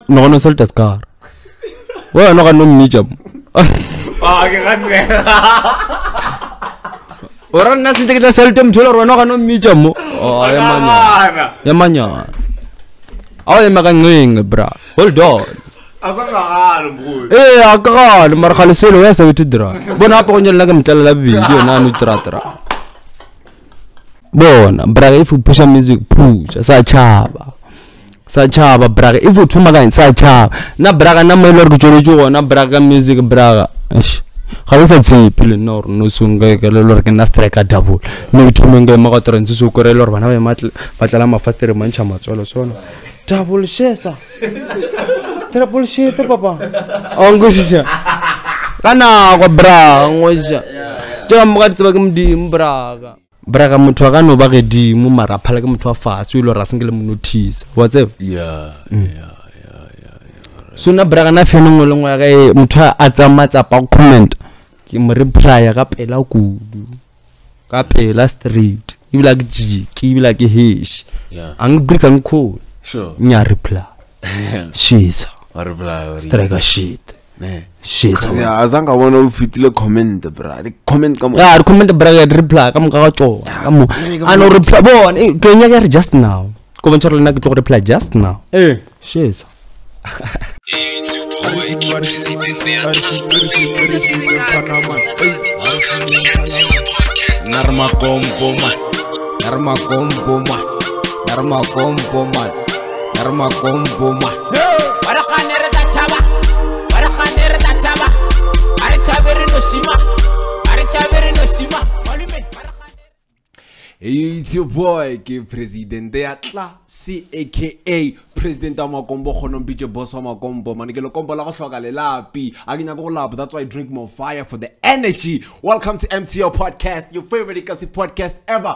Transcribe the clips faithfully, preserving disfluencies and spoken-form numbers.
no no sell car wa no ka no mija ah ke ga nne ora nna se ke sell tem thola rona ka no mija mo oh ya manya ya manya aw ya makancinge bra hold on asangakala mkhulu eh akakala mara khaliselo ya sabitidra bona hapo kwenye laga mtala video na nu tratra bona bra if you push music push sa chaba sa chaba bra if you thuma ka sa chaba na bra na melo ri jolo jo na bra ka music bra eish khalisa tsipile no no sunga ke lelo re ke na strike double no thumenga ma ka trans su korelo re bana ba matla batla ma fastere mantsha matswalo sona double shesa triple shit papa ongusisha kana kwa bra ngoja tja mga tseba ke mdimo braga braga motho ka no ba ke dimo mara phala ke motho wa fase o ile ra sengele mo notice wa tseba yeah yeah yeah yeah sona braga na feneng le ngwa ga motho a tsamatsa pa comment ke mo reply ka pela kudu ka pela street ibila ke ji ke ibila ke hish yeah ang brika nko sure nya reply shisa reply strike shit ne shisa ya azanga wona ufitile comment bra comment ka mo ya comment bra ya reply ka mo ka tso ka mo ano reply bona ke nya ke just now ko bontsha le na ke tlo reply just now eh shisa Narma combo man Narma combo man Narma combo man Narma combo man Para khanere da chaba Para khanere da chaba Are chabere no shima Are chabere no shima Hey, it's your boy, ke Presidente Atla, C aka President Amakombo, Khonom Bije Boss Amakombo, Manigelo Kombo La Shoga Le Lapi, Agina Go Lab, that's why I drink more fire for the energy. Welcome to M C O Podcast, your favorite Kasi podcast ever.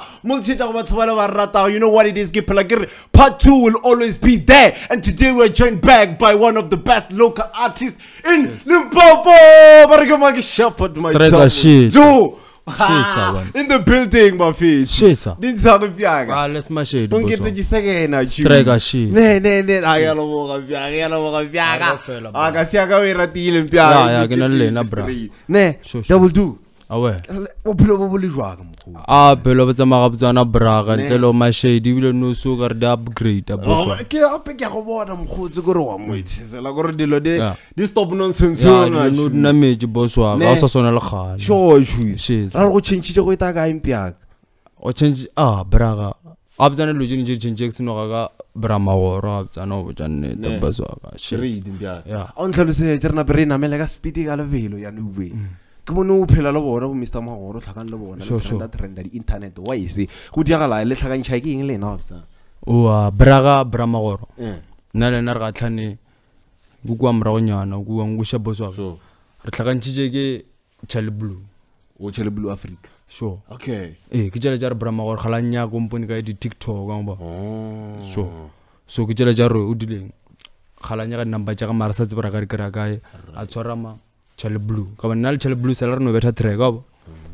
You know what it is, part two will always be there. And today we're joined back by one of the best local artists in Limpopo. Sheppard, my dog. In the building, my face. Shisa. Didn't sound of Yaga. Ah, let's my shade. Don't get to the second. Strega shit. Ne, ne, ne. I got a walk of Yaga. I got a walk of Yaga. I got Siaga with a deal in Piaga. Yeah, I can only bra. Ne, that will do. Away. What probably drag. Ah, Pelo Zamabzana Braga, tell my shade, you will no sugar the upgrade. Oh, I can't pick up water. I'm going to go on with it. This stop nonsense. No, no, major bosswa. Also, Sonal sure, she's. I'll change it with a guy in Piag. Or change, ah, Braga. Abzan Lugin Jackson or Brahma or Abzano, Janet, the Bazwaga. She, yeah. Until say, Terna Berina, Melaga speeding out of Velo, and way. Come on, Pella Lavo, Mister Mahoro, Takan Lavo, that render the internet. Why is it? Who Diala, let's have shaking lane also. Oh, Braga, Bramagoro. Nala Nargatani, Guam Rauniano, Guangusha Bozo. Ratagan Chige, Chalblue. Or Chalblue Africa. Sure. Okay. Eh, Kijajar Bramagor, Halanya, Gumpuni, the TikTok. Oh. So, so Kijajaru Udling. Halanya number Jamarsas Bragaragai, Atorama. Chale blue. Kama nal chale blue seller no beta trega.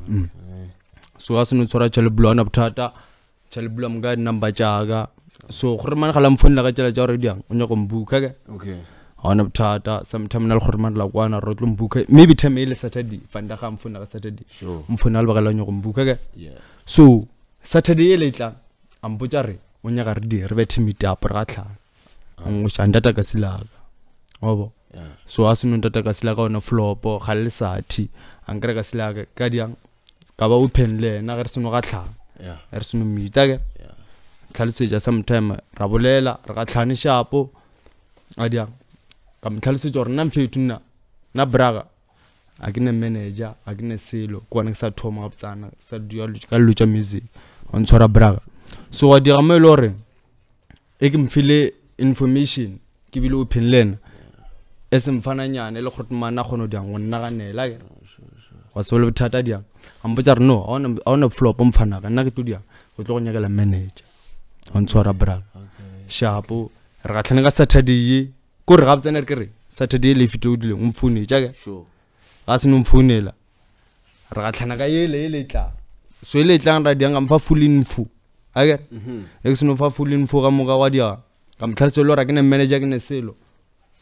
So asu no tsora chale blue na bthata. Chale blue mga namba jaga. So khurman khala mfuni la ka chale ja already ang onya ko mbuka ke. Okay. Ona bthata sometime nal khurman la kwana ro tlo mbuka. Maybe time ile Saturday fanda ka mfuni ka Saturday. Sure. Mfuni al ba ka la nyo ko mbuka ke. Yeah. So Saturday ile tla ambuja re onya ka re di re bethe meet up ra tla. Ngo shandata ka silaga. Obo. So asunu ntata ka sila ka ona flopo khalisathi ankere ka sila ka diang ka ba open le na re seno ga tlha yeah re seno mita ke yeah khalisetsa sometime ra bolela re ka tlhane shapo a diang ka mtlhalise jore nna mfetu nna na braga akine manager akine silo kwana ke sa thoma ga tsana sa dio ka lucha music on tshwara braga so wa dira mo lore e ke mfile information ke bile open lena esemfana nyane le khotmana khono diang wonna ga nela ke wa solo bthata diang ambotsa re no ona ona flop mfana ga nna ke tudia go tlo go nyakela manager on tshwara bra shapo re ga tlhane ka Saturday ko re ga btsena re ke re Saturday le fito dile umfune ja ke sure ga se no mfunela re ga tlhana ka yele ile tla so ile tla ra diang amfa full info a ke e ke se no fa full info ga moga wa dia ka mtlhase lo ra ke ne manager ke ne selo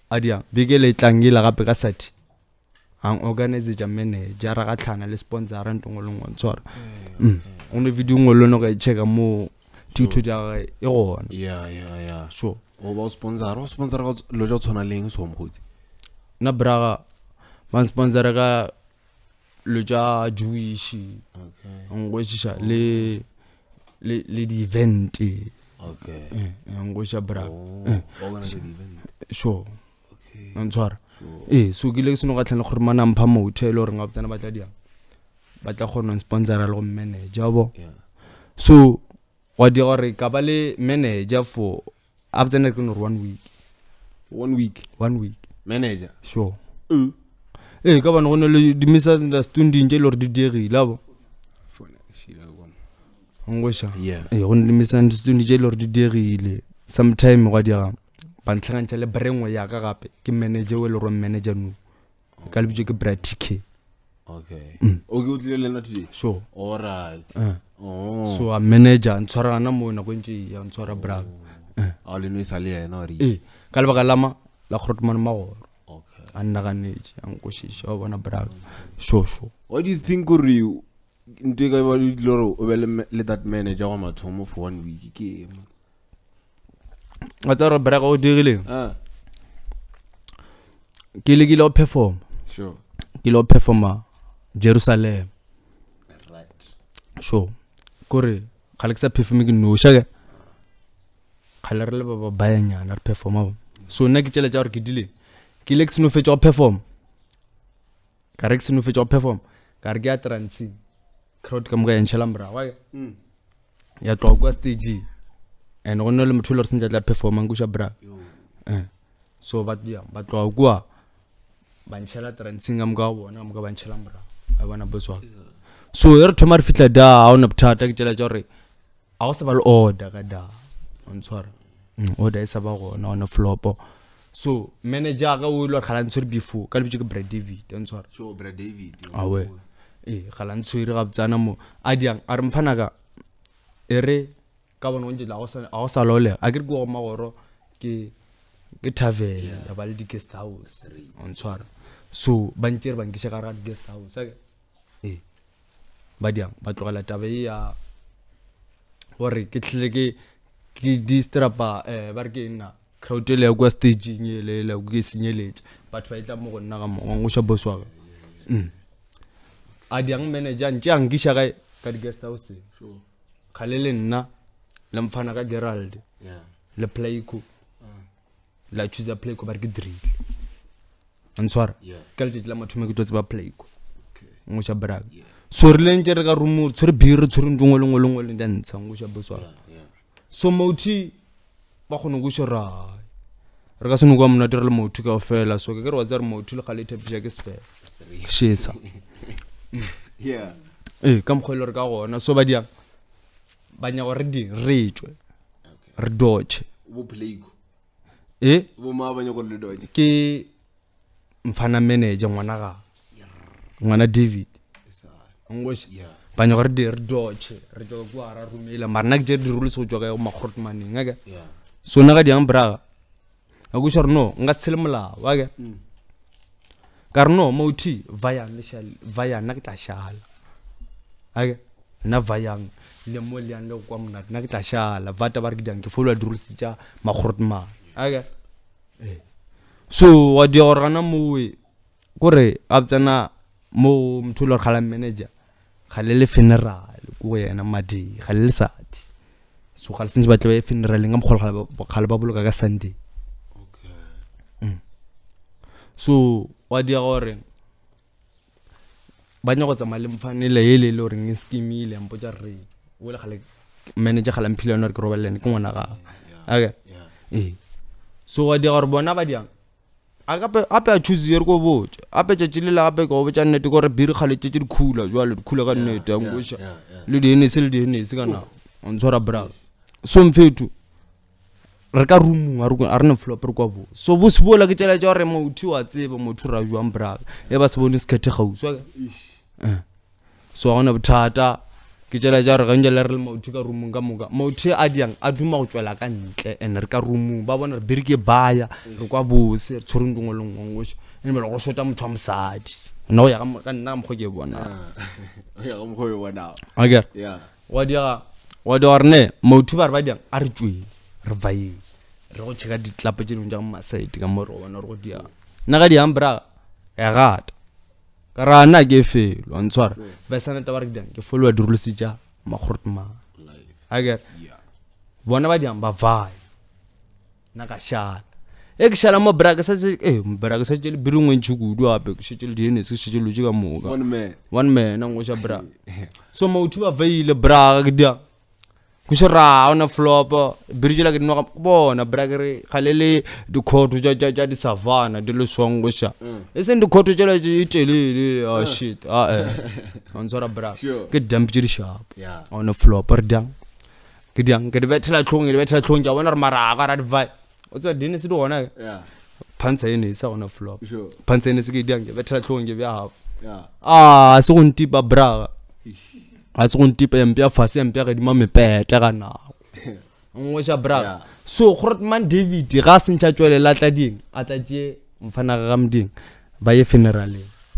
adia beke le tlangila gape ka sati ang organize ja manager ra ga tlhana le sponsor ra ntongo le ngwa tswara mm ono video ngolo no ga checka mo TikTok ja e gona yeah yeah yeah sure o ba sponsor o sponsor ga lo jo tsona leng so mkhoti na braga man sponsor ga lo ja Jewish okay ngoshisha le le le di event okay ngosha braga organize the event sure okay ntswara eh so ke le seno ga tlhana gore mana mpha mo hotel or nga botsana ba tla dia ba tla gona sponsor le go manager bo yeah so wa di gore ka ba le manager for after that no one week one week one week manager sure uh eh ka ba no le di misa nda stundi nje lo di diri labo fona shila bona ngosha yeah eh go di misa nda stundi nje lo di diri le sometime go dira ba ntlhanga le brengwe ya ka gape ke manager we le ro manager no ka le bitse ke Bratike okay okay o tlile lena today sure all right oh so a manager ntshwara na mo na go ntse ya ntshwara braga a le no isale yena ri eh ka le baka lama la khotman magoro okay anna ga netse ang koshisha wa bona braga sure sure what do you think you into ga ba diloro o be le that manager wa mathomo for one week ke a tsara braga o dirile ah ke le ke lo perform sure ke lo performa Jerusalem right sure kore khale ke sa perform ke no shaka khale re le ba ba yanyana re performa so nna ke tshela tsa gore ke dile ke le ke seno fetsa go perform ka re ke seno fetsa go perform ka re ke a transi crowd ka mga yentshela mbra wa mm ya twa kwa stage and go no le motho le re sentla tla performa ngusha bra eh so ba dia ba twa kwa ba ntshela transing am ga bona am ga ba ntshela mbra a bona boswa so re thoma re fitla da a ona bothata ke tshela tsa gore a go se ba le order ka da on tshwara order isa ba gona ona flopo so manager ga o lo khala ntshwere before ka le bitse ke Brad David on tshwara sure Brad David awe eh khala ntshwere ga botsana mo a diang a re mfana ka ere ka bona onje la go sa a go sa lole a ke go magoro ke ke tavern ya ba le di guest house on tshwara so ba ntse re ba nkisha ka ra guest house eh ba diang ba tlogela tabe ya gore ke tlile ke ke distrapa eh ba re ke nna crowd le kwa stage nyele le ke sinyeletse batho ba itla mo go nna ga mo ngo sha boss wa mm a diang manager ntse ang kisha ka ka di guest house sure khalele nna le mfana ka Gerald yeah le playko la choose a playko ba re ke drill ntshwara yeah ka le tla mathume ke totse ba playko okay ngo sha braga so re leng re ka rumo tsore bire tsore ndongwe lengwe lengwe le ntsha ngo sha boss wa yeah so mouti ba khone go shora re ka seno kwa mona dire le mouti ka ofela so ke re wa tsare mouti le khale tepija ke spe shitsa yeah eh ka mkhwelo re ka gona so ba dia ba nya gore di retswe re doche bo playko eh bo ma ba nya go le doche ke mfana manager ngwana ga ngwana David ngoshi yeah ba nya gore di re doche re tlo kwa ra rumela marna ke je di rules go tswa ka ma khortmaneng ga yeah so na ga di ambra a go shor no nga tshele mola wa ga karno mouti vaya le shal vaya na ke tla shala aga na vaya le mo le an le kwa mona na ke tla shala vata ba re dang ke follow di rules tsa ma khortman aga eh so wa di gore na mo we kore a tsena mo mthulo khala manager khale le funeral go yena madi khale le sati so khale sentse ba tla ba funeral nga mkholo khale ba boloka ka Sunday okay mm so wa di gore ba nya go tsamaya le mfanele ele le gore nge scheme ile mpo tsa re o le khale manager khala mphile no re ke robelene ke ngwana ga aga eh so wa di gore bona ba diang agape ape a choose yer go botsa ape tja tshile gape go botsa nnete gore biri khale tje di khula jwale di khula ka nnete a ngosha le di ene se le di ene se kana on tshwara bra so mfetu re ka room a re a rena flop re kwa bo so bo se bola ke tshela tja re mouthi wa tseba motho ra jwang bra e ba se bone skete gauswa eh so a ona bothata ke tšela ja re gantse le re le mauthi ka roomong ka moka mauthi a diang a duma go tswela ka ntle and re ka roomong ba bona re bere ke baya re kwa bose re tshwereng dingwe le ngwe ene ba go shota motho wa mosadi nna go ya ka nna ka mokgo ke bona ya go mokgo e bona okay yeah wa dia wa dia rene mauthi ba re ba diang a re tswe re vae re go cheka ditlape tse dingwe ja mo masaidi ka mo re bona re go dia nna ga di ambra ya gata karana ke felo a ntshwara ba sana ta ba re diang ke follow di rules ja makhortma live aga yeah bona ba diang ba vai na ka shala ek shala mo braga sa eh braga sa tšele birungwe ntshukudu ape ke tšele di ne se tšele lo ka moka one man one man ngo sha bra so mo uthi ba veile braga ke dia ku shira ona flop birjela ke no bona braga re khalele di khoto ja ja di savana di lo swongo sha ese ndi khoto tšela di telele oh shit ah eh on sora braga ke damp di sharp yeah on flop per dang ke diang ke di betela tlhong di betela tlhong ja bona re maraga ra di vai o tswa dine se di gona yeah pantsa ene sa ona flop sure pantsa ene se ke diang ke betela tlhong ke bya ha yeah ah se go ntipa braga a se go ntipa empia fase empia ga di ma mepeta ka nako ngwe sha braga so Grootman David ga se ntša tswele la tla ding a tla tše mfana ga mding ba ye funeral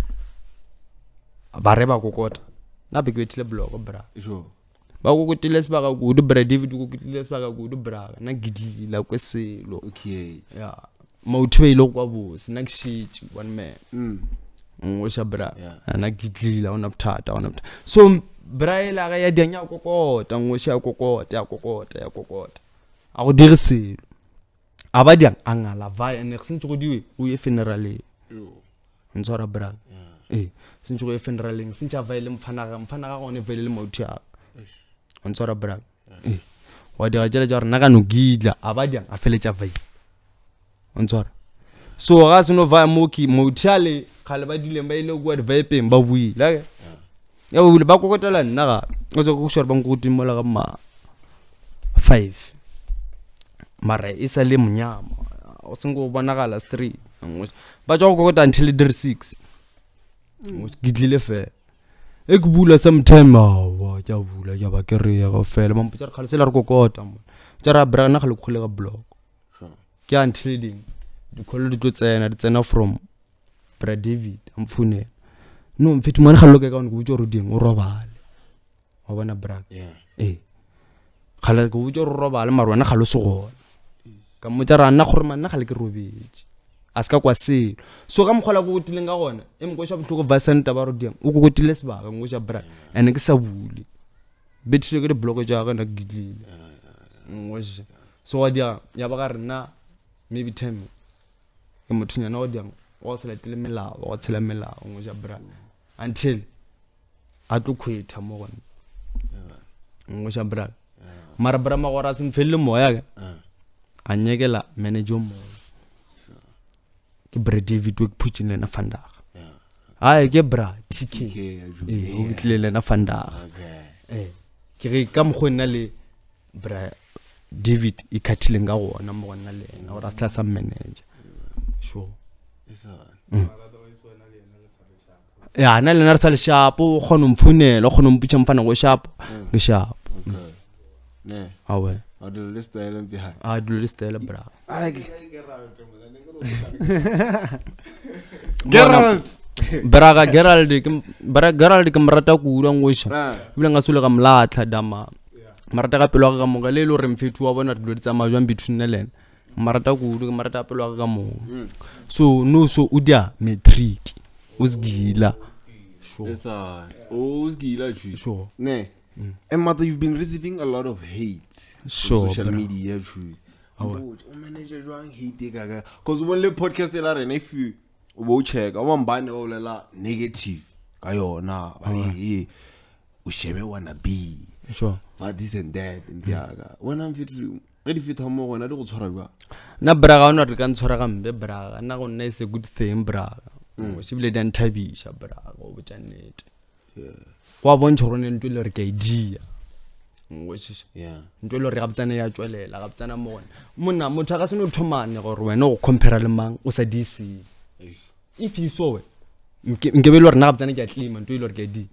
ba re ba kokota na be ke betile blog braga sure ba go kotile se ba ga go di bra David go kotile se ba ga go di braga na gidila kwa selo okay ya mauthi ile kwa bo sina kshitshi one man mm ngwe sha bra Yeah. ana gidila ona buthata ona buthata so braila ga ya dianya kokota ngwe sha kokota ya kokota ya kokota a go diriselo a ba diang a ngala va ene se ntse go diwe o ye funeral e ntshwara bra eh se ntse go ye funeral se ntse va ile mfana ga mfana ga gone vele le mauthi a ntshwara bra eh wa dira jela ja rena ga no gidla a ba diang a feletša vai ntshwara so ga se no va moki mauthi khale ba dileng ba ile go advice peng ba buile ya bule ba kokotela nna ga o se go short bang go timola ga ma five mara isa le mnyama o sengo bona gala street ba tšwa go kokota until the six gidlile fe e ke bula sometime wa ja bula ja ba ke re ya go fela mo mpotsa khale se la re kokota mo tsara bra na khale go khole ga block ke until ding di khole di tlo tsena di tsena from bra David amfune no mfiti mwana khalo ke ka go botsa ro ding o robale wa bona bra yeah eh khale go botsa ro robale mara wena khalo se gona ka mo tsara nna gore manna khale ke robetse a ska kwa se so ka mkhola go tileng ga gona e mko sha botloko va senta ba ro ding o go tile se ba ngo sha bra ene ke sa bule betile ke di block ja ga na gidile ngo sha so wa dia ya ba ga rena maybe ten ke mothunya na wa dia o se letile melao o tshela melao ngo sha bra until a tlo khwetha mo gona ngo sha bra mara bra ma gora se mfelle moya ke a nyekela manager mo ke bra David o phutshile na fandaga ai ke bra T K eh o kitlele na fandaga eh ke re ka mo gona le bra David e khathile nga gona mo gona le ena o rasta sa manager sure ya na le na sa le sharp o gona mfunela o gona mputsa mfana go sharp ke sharp ne awe a do list the L M P high a do list the bra Gerald braga Gerald bra Gerald ke mrata ku ra ngosha bile nga sule ga mlatha dama marata ka pelo ga mo ga le lo re mfetu wa bona re ditsa majwa mbithune lena marata ku ke marata pelo ga mo so no so udia metric usgila sure yes ah oh gila ju sure ne and mother you've been receiving a lot of hate sure on social media true oh manager wrong hate gaga cuz when le podcast la rena if you wo check o mbane o lela negative ka yona bani o shebe wanna be sure for this and that and yaga when I'm fit ready fit mo gona di go tshwara ba na braga ona re ka ntshwara ga mbe braga na go nna is a good thing braga o shibile dan thabisha braga o botsa nnete wa bontsha rone ntwe le re ka idia ngwetshi yeah ntwe le re ga btsana ya tswelela ga btsana mo gona monna motho ga se no thomane gore wena go compare le mang o sa D C if you saw it nkebe le re na ga btsana ke a claim ntwe le re ka di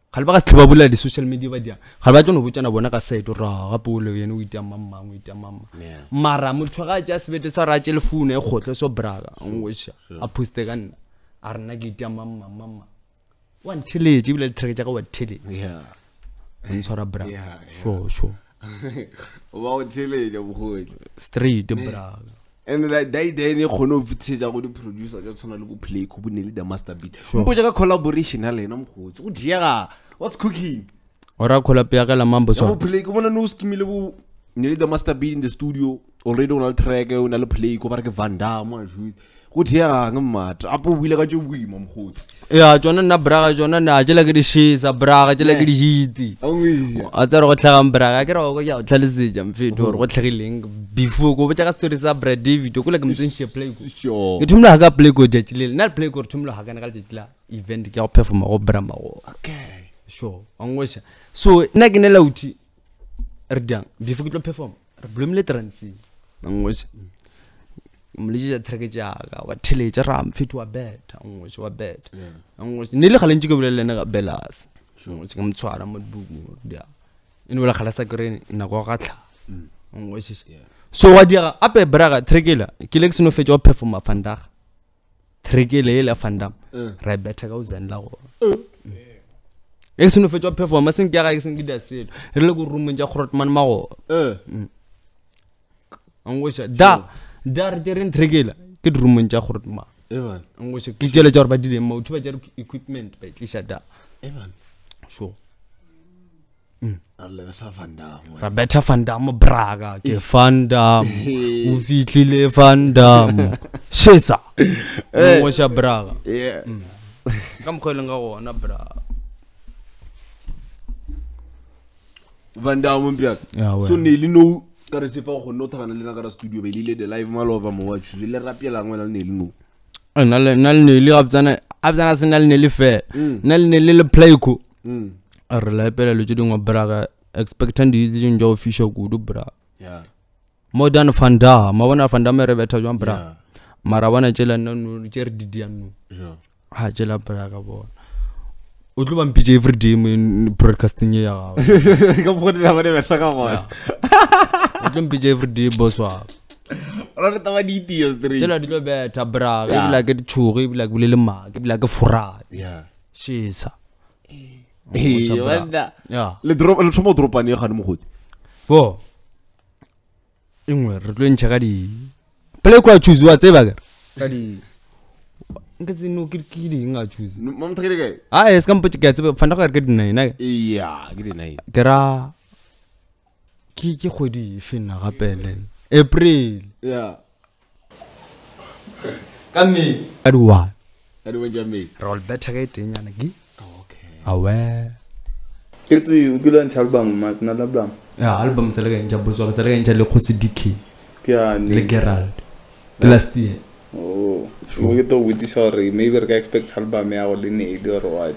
ga ba ka se ba bula di social media ba dia ga ba tlo no botsana bona ka side ra ga pole yene o itia mamma o itia mamma mara motho ga ja se bete sa ra tshele phone e khotle so braga ngwesha a poste ka nna a rena ke itia mamma mamma one challenge ibile track ja ka wa tele yeah ntshwara braga sure sure ba o tshele ja bogodi straight braga and like they they ne khono vitsetsa go di producer ja tsona le go play go bone le the master beat mpo ja ka collaboration ha lena mkhotsi go diega what's cooking ora collab ya ka la mambo so go play go bona no skimile bo ne le the master beat in the studio already on a track o na le play go ba ke Van Damme ju go diega ngmata apo wile ka jo bui mkhotsi ya jona na braga jona na jela ke di shiza braga jela ke di hiti a tsara go tlhaga braga ke ra go ya tlhalesija mfeto go tlhagileng before go botsa ka story sa Brad David go le ke mtsenche play go sure ke thumla ga play go jetile na play go thumla ga kana ka jetila event ke go perform go brama go okay sure angosha so na ke ne la uti re diang before ke tlo perform re blomile transi angosha mliji track ja ga wa teleja ram fit wa beta ngosha wa beta ngosha ne le galenji ke bolele na ga belas ngosha ke mtshwara mo bugu dia ene wala khala sa green ina go gatla ngosha so wa dira ape braga trackela ke le seno fetja wa perform afanda trackela ile afanda ra beta ka uzan la go e seno fetja wa perform seng ke ga ke seng ke da selo re le go room ja grotman mago eh ngosha da dar jerin tregela ke drumun ja khurtma evan ngoshe ke jele jor ba dile mo thuba jer equipment ba tlisha da evan sure mm alla sa Van Damme ra beta Van Damme braga ke Van Damme u fitlile Van Damme shesa ngosha braga yeah kam khole nga gona braga Van Damme mpiak so ne le no ka re sefa go notha kana le na ka studio be ile the live malova mo watch le rapela ngwela le ne no na le na le le abzana abzana sena le le fe na le le le play ko mm a re la pela le tshedingwa braga expectant di di njo official go do bra yeah modern Van Damme ma bona Van Damme re beta jwa bra mara bona tshela no tsheri di di anu sure ha tshela braga bona o tlo ba mpije every day in broadcasting ya gago ka bogodi la bane besa ka gona o tlo mpije every day boss wa ra re taba di tia street tshela di lo beta braga e bila ke tshugo e bila ke bulele ma ke bila ke fura yeah shisa eh wanda ya le drop le tsomo dropane ga mo godi bo engwe re tlo ntse ga di play kwa choose wa tseba ka di nketse no ke ke di nga choose mam tlhile ke ah es kam puti ke tseba fanda ga ke di nine yeah ke di nine ke ra ki ke khodi fina ga pele April yeah kami adwa adi wenja me roll better ke tenyana gi okay awe Kitsi ukilo ntsha album mat na album. ya album se le ga ntsha boso se le ga ntsha le khosi dk Ke a le ni. Gerald last year Oh. So we to with sorry maybe we expect album ya go le ne di or what.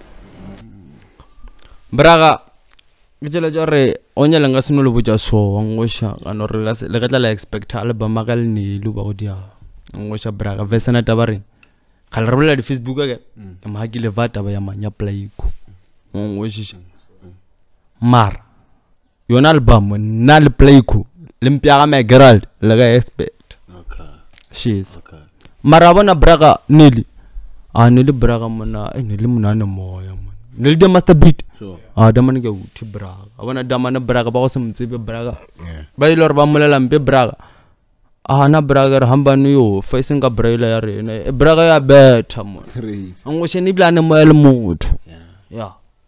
braga ke tshela jare onya lenga seno le botsa so ngosha kana re ga le ga tla la expect album ga le ne lu ba go dia ngosha braga vesana tabare khala re bolela di Facebook ga ke ma ke le vata ba ya manya playiko ngosha mar yona album na le playiko le mpya ga me Gerald le ga expect okay she's okay mara bona braga nili a nili braga mona e nili mona ne moya mona nili de master beat sure a da man ke uthi braga bona da man braga ba go se mtsebe braga ba ile re ba molela mpe braga a na braga re hamba no yo facing ka braila ya rena e braga ya beta mona three ngoshe ni blane moya le motho ya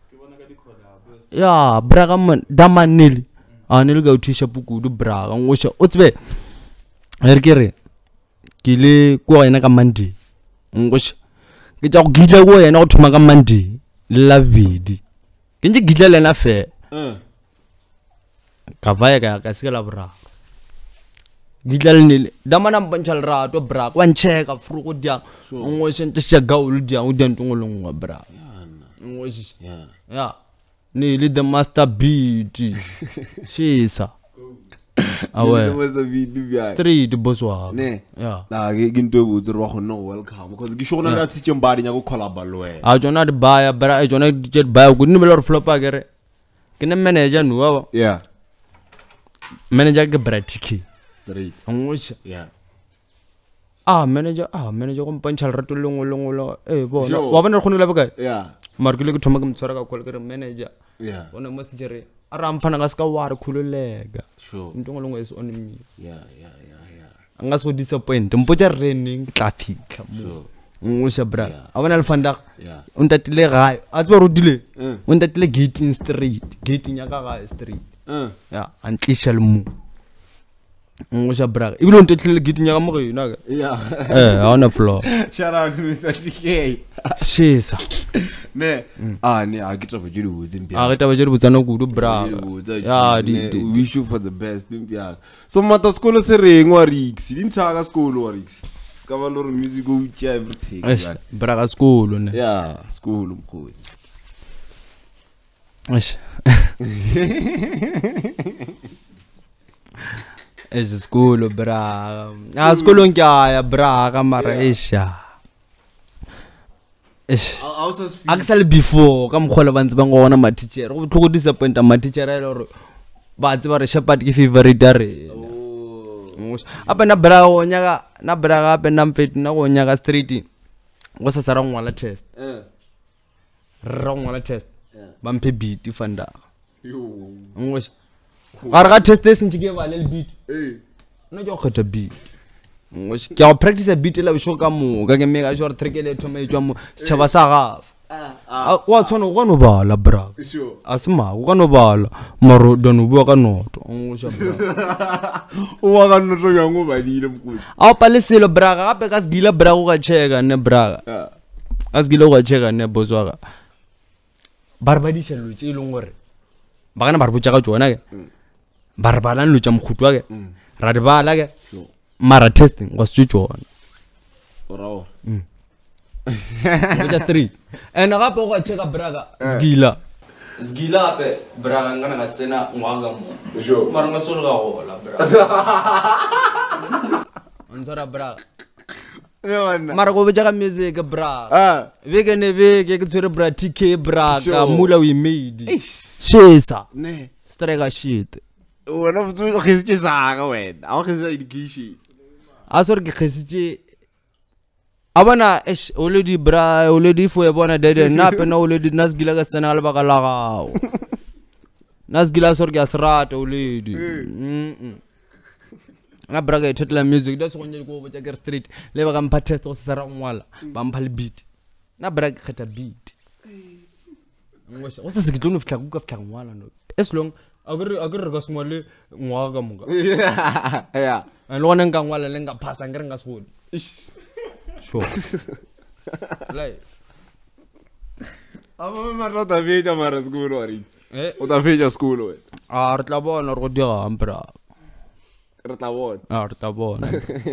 ya braga man da man nili a nili ga uthisha pukudu braga ngoshe o tsebe re ke re ke le kwa ena ka Monday ngoshe ke tsa go gidla go ena go thoma ka Monday la bedi ke nje gidla lena fe uh ka vaya ka ka sika la bra gidla le da mana mpantsha rato bra kwa ncheka furu go dia ngoshe ntse ga u dia u dia ntongolo ngwa bra ngoshe yeah ya ni le the master beat shisa awe was the video street boss wa ne yeah la ke into e botse re wa gonna welcome because ke shona na teaching body nya go collab lo wena a jona di baya bra e jona di baya go ni melo flop agere ke ne manager no wa yeah manager ke bratiki straight ngosha yeah ah manager ah manager go mpantsha rato lengwe lengwe lo eh bona Sure. wa bona re khonela baka yeah mara ke le ke thoma ke mtshwara ka kwela ke re manager yeah bona mo se jere a ra mfana ka ska wa re khululega sure ntongwe lengwe is on me yeah yeah yeah yeah anga so disappoint mpotsa reneng tla fitlha mo sure ngosha bra a bona le fanda yeah untatile gae a tswa rutile Mm. untatile gate in street gate nya ka ga street uh ya antlisha le mo ngosha bra ibile untatile gate nya ka mo ge na ka yeah eh on the floor shout out to Mister T K shisa ne ah ne a ke tsoba jedi botse mpia a re taba jere botsana kudu bra ya di we wish you for the best mpia so mata skolo se reng wa Rix di ntshaka skolo wa Rix ska ba lo re music go tja everything Eish, bra ka skolo ne yeah skolo mkhosi Eish. Eish skolo bra a skolo nkaya bra ka mara esha eish I was just actually before ka mkhola ba ntse ba ngona ma teacher go tlhogo disappoint ma teacher a le gore ba tse ba re Sheppard ke favorite a re apa na bra go nyaka na bra ga pe na mfet na go nyaka street go sa sara ngwala test eh ra ngwala test ba mphe beat fanda yo ngosha ga ga test test ntse ke ba le beat eh no jo khata beat ngosha ke a practice a beat la bisho ka mo ka ke mega sure trick le thoma e tswa mo tshaba sa ga ah wa tshono go no bala bra sure asima go no bala maro dono bua ka noto ngosha bra o wa ga no tlo yang o ba dile mkhosi a pa le selo bra ga pe ka sgila bra go ga cheka ne bra ah a sgila go ga cheka ne boswa ga barbadisha lo tse ilong gore ba kana barbo tsa ka tsona ke barbala lo tsa mkhutwa ke ra di bala ke sure mara testing was tse tsona ora go ja three and ga po go cheka braga sgila sgila pe braga ngana ga tsena ngwaga mo sure mara nga solo ga go la braga onzora braga ne wana mara go betsa ka music braga ah veke ne veke ke tsere bra T K braga Sure. mula we made shesa ne strega shit wena botse o khetse saka wena a o khetse education a sore ke kgesitse a bona esh already bra already fo e bona dede na pe na already nasgila ka sena le baka la gago nasgila sore ke asrata already mm na bra ga ithetla music da se go nyedi go botsa ke street le baka mpha test go se sara ngwala ba mpha le beat na bra ke kheta beat ngosha go se se ke tlo no fitla go ka fitla ngwala no as long agre agre ga smole ngwa ka muka yeah and lo nka ngwala le nga phasa ngere nga sgole sure like aba ma rata veja mara skolo ari eh o ta veja skolo we a re tla bona re go dira ampra re tla bona a re tla bona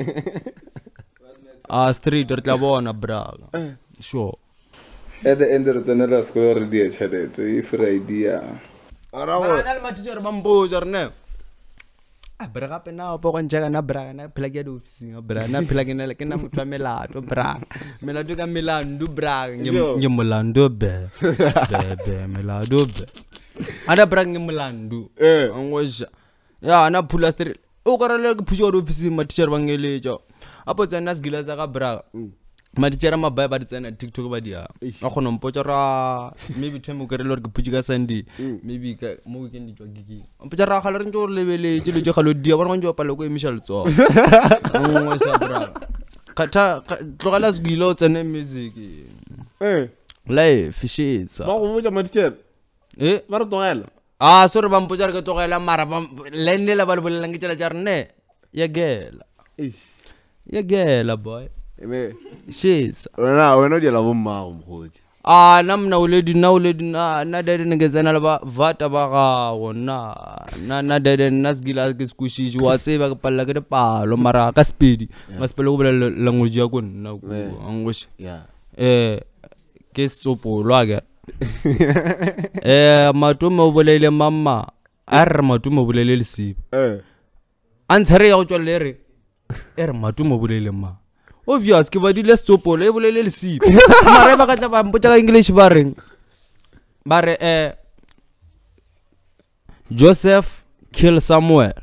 a street re tla bona bra sure at the end re tsenela sekolo re di tšhelete e free idea ara ba na le matitjhere ba mboja re ne a bra gape na bo go ntjaka na bra na phela ke di office bra na phela ke na le ke na motho wa melato bra melato ka melando bra nge molando be be be melado be ana bra nge molando eh ngosha ya na phula street o ka rele ke phusha di office matitjhere ba ngeleja apo tsena sgila za ka bra matitjhere ma ba ba di tsena TikTok ba dia a khona mpotsa ra maybe time o ka rele ke phuji ka Sunday maybe ka mo weekend di tswa gigi mpotsa ra khala re ntse o lebele tse le je khalo dia ba re ntse pala ko emisha letso ngosha bra kata tlogala sgila o tsene music eh live fishitsa ba go botsa matitjhere eh ba re togela ah sore ba mpotsa re ke togela mara ba lenne la ba le bolelang ke tsela tsa rene ya gela ish ya gela boy ebe shisa wena wena di la bo mmago mkhodi ah na mna uledi na uledi na na dede ngezana ba vata ba ga gona na na dede nasgila ke skushishi wa tseba ke palla ke palo mara ka speed ma spele go bolela language ya go nna go angosh yeah eh ke tsopolo aga eh matumo bolele mama ar matumo bolele lesiba eh Answer ya go tswa le re. E re matu mo bolele ma. Obvious ke ba dile stopole e bolele le sipo. Mara ba ka tla ba mpotsa ka English ba reng. Ba re eh Joseph killed Samuel.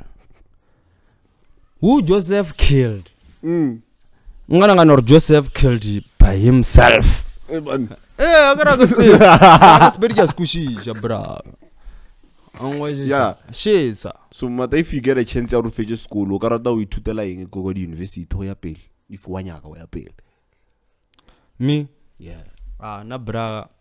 Who Joseph killed? Mm. Ngana ngana or Joseph killed by himself. Eh man. Eh akara go tsi. Spedi ka skushisha bra. Yeah. Shisa. So mata if you get a chance ya go fetsa school o ka rata o ithutela eng go go di university go ya pele. If wa nyaka go ya pele. Me? Yeah. Ah na bra.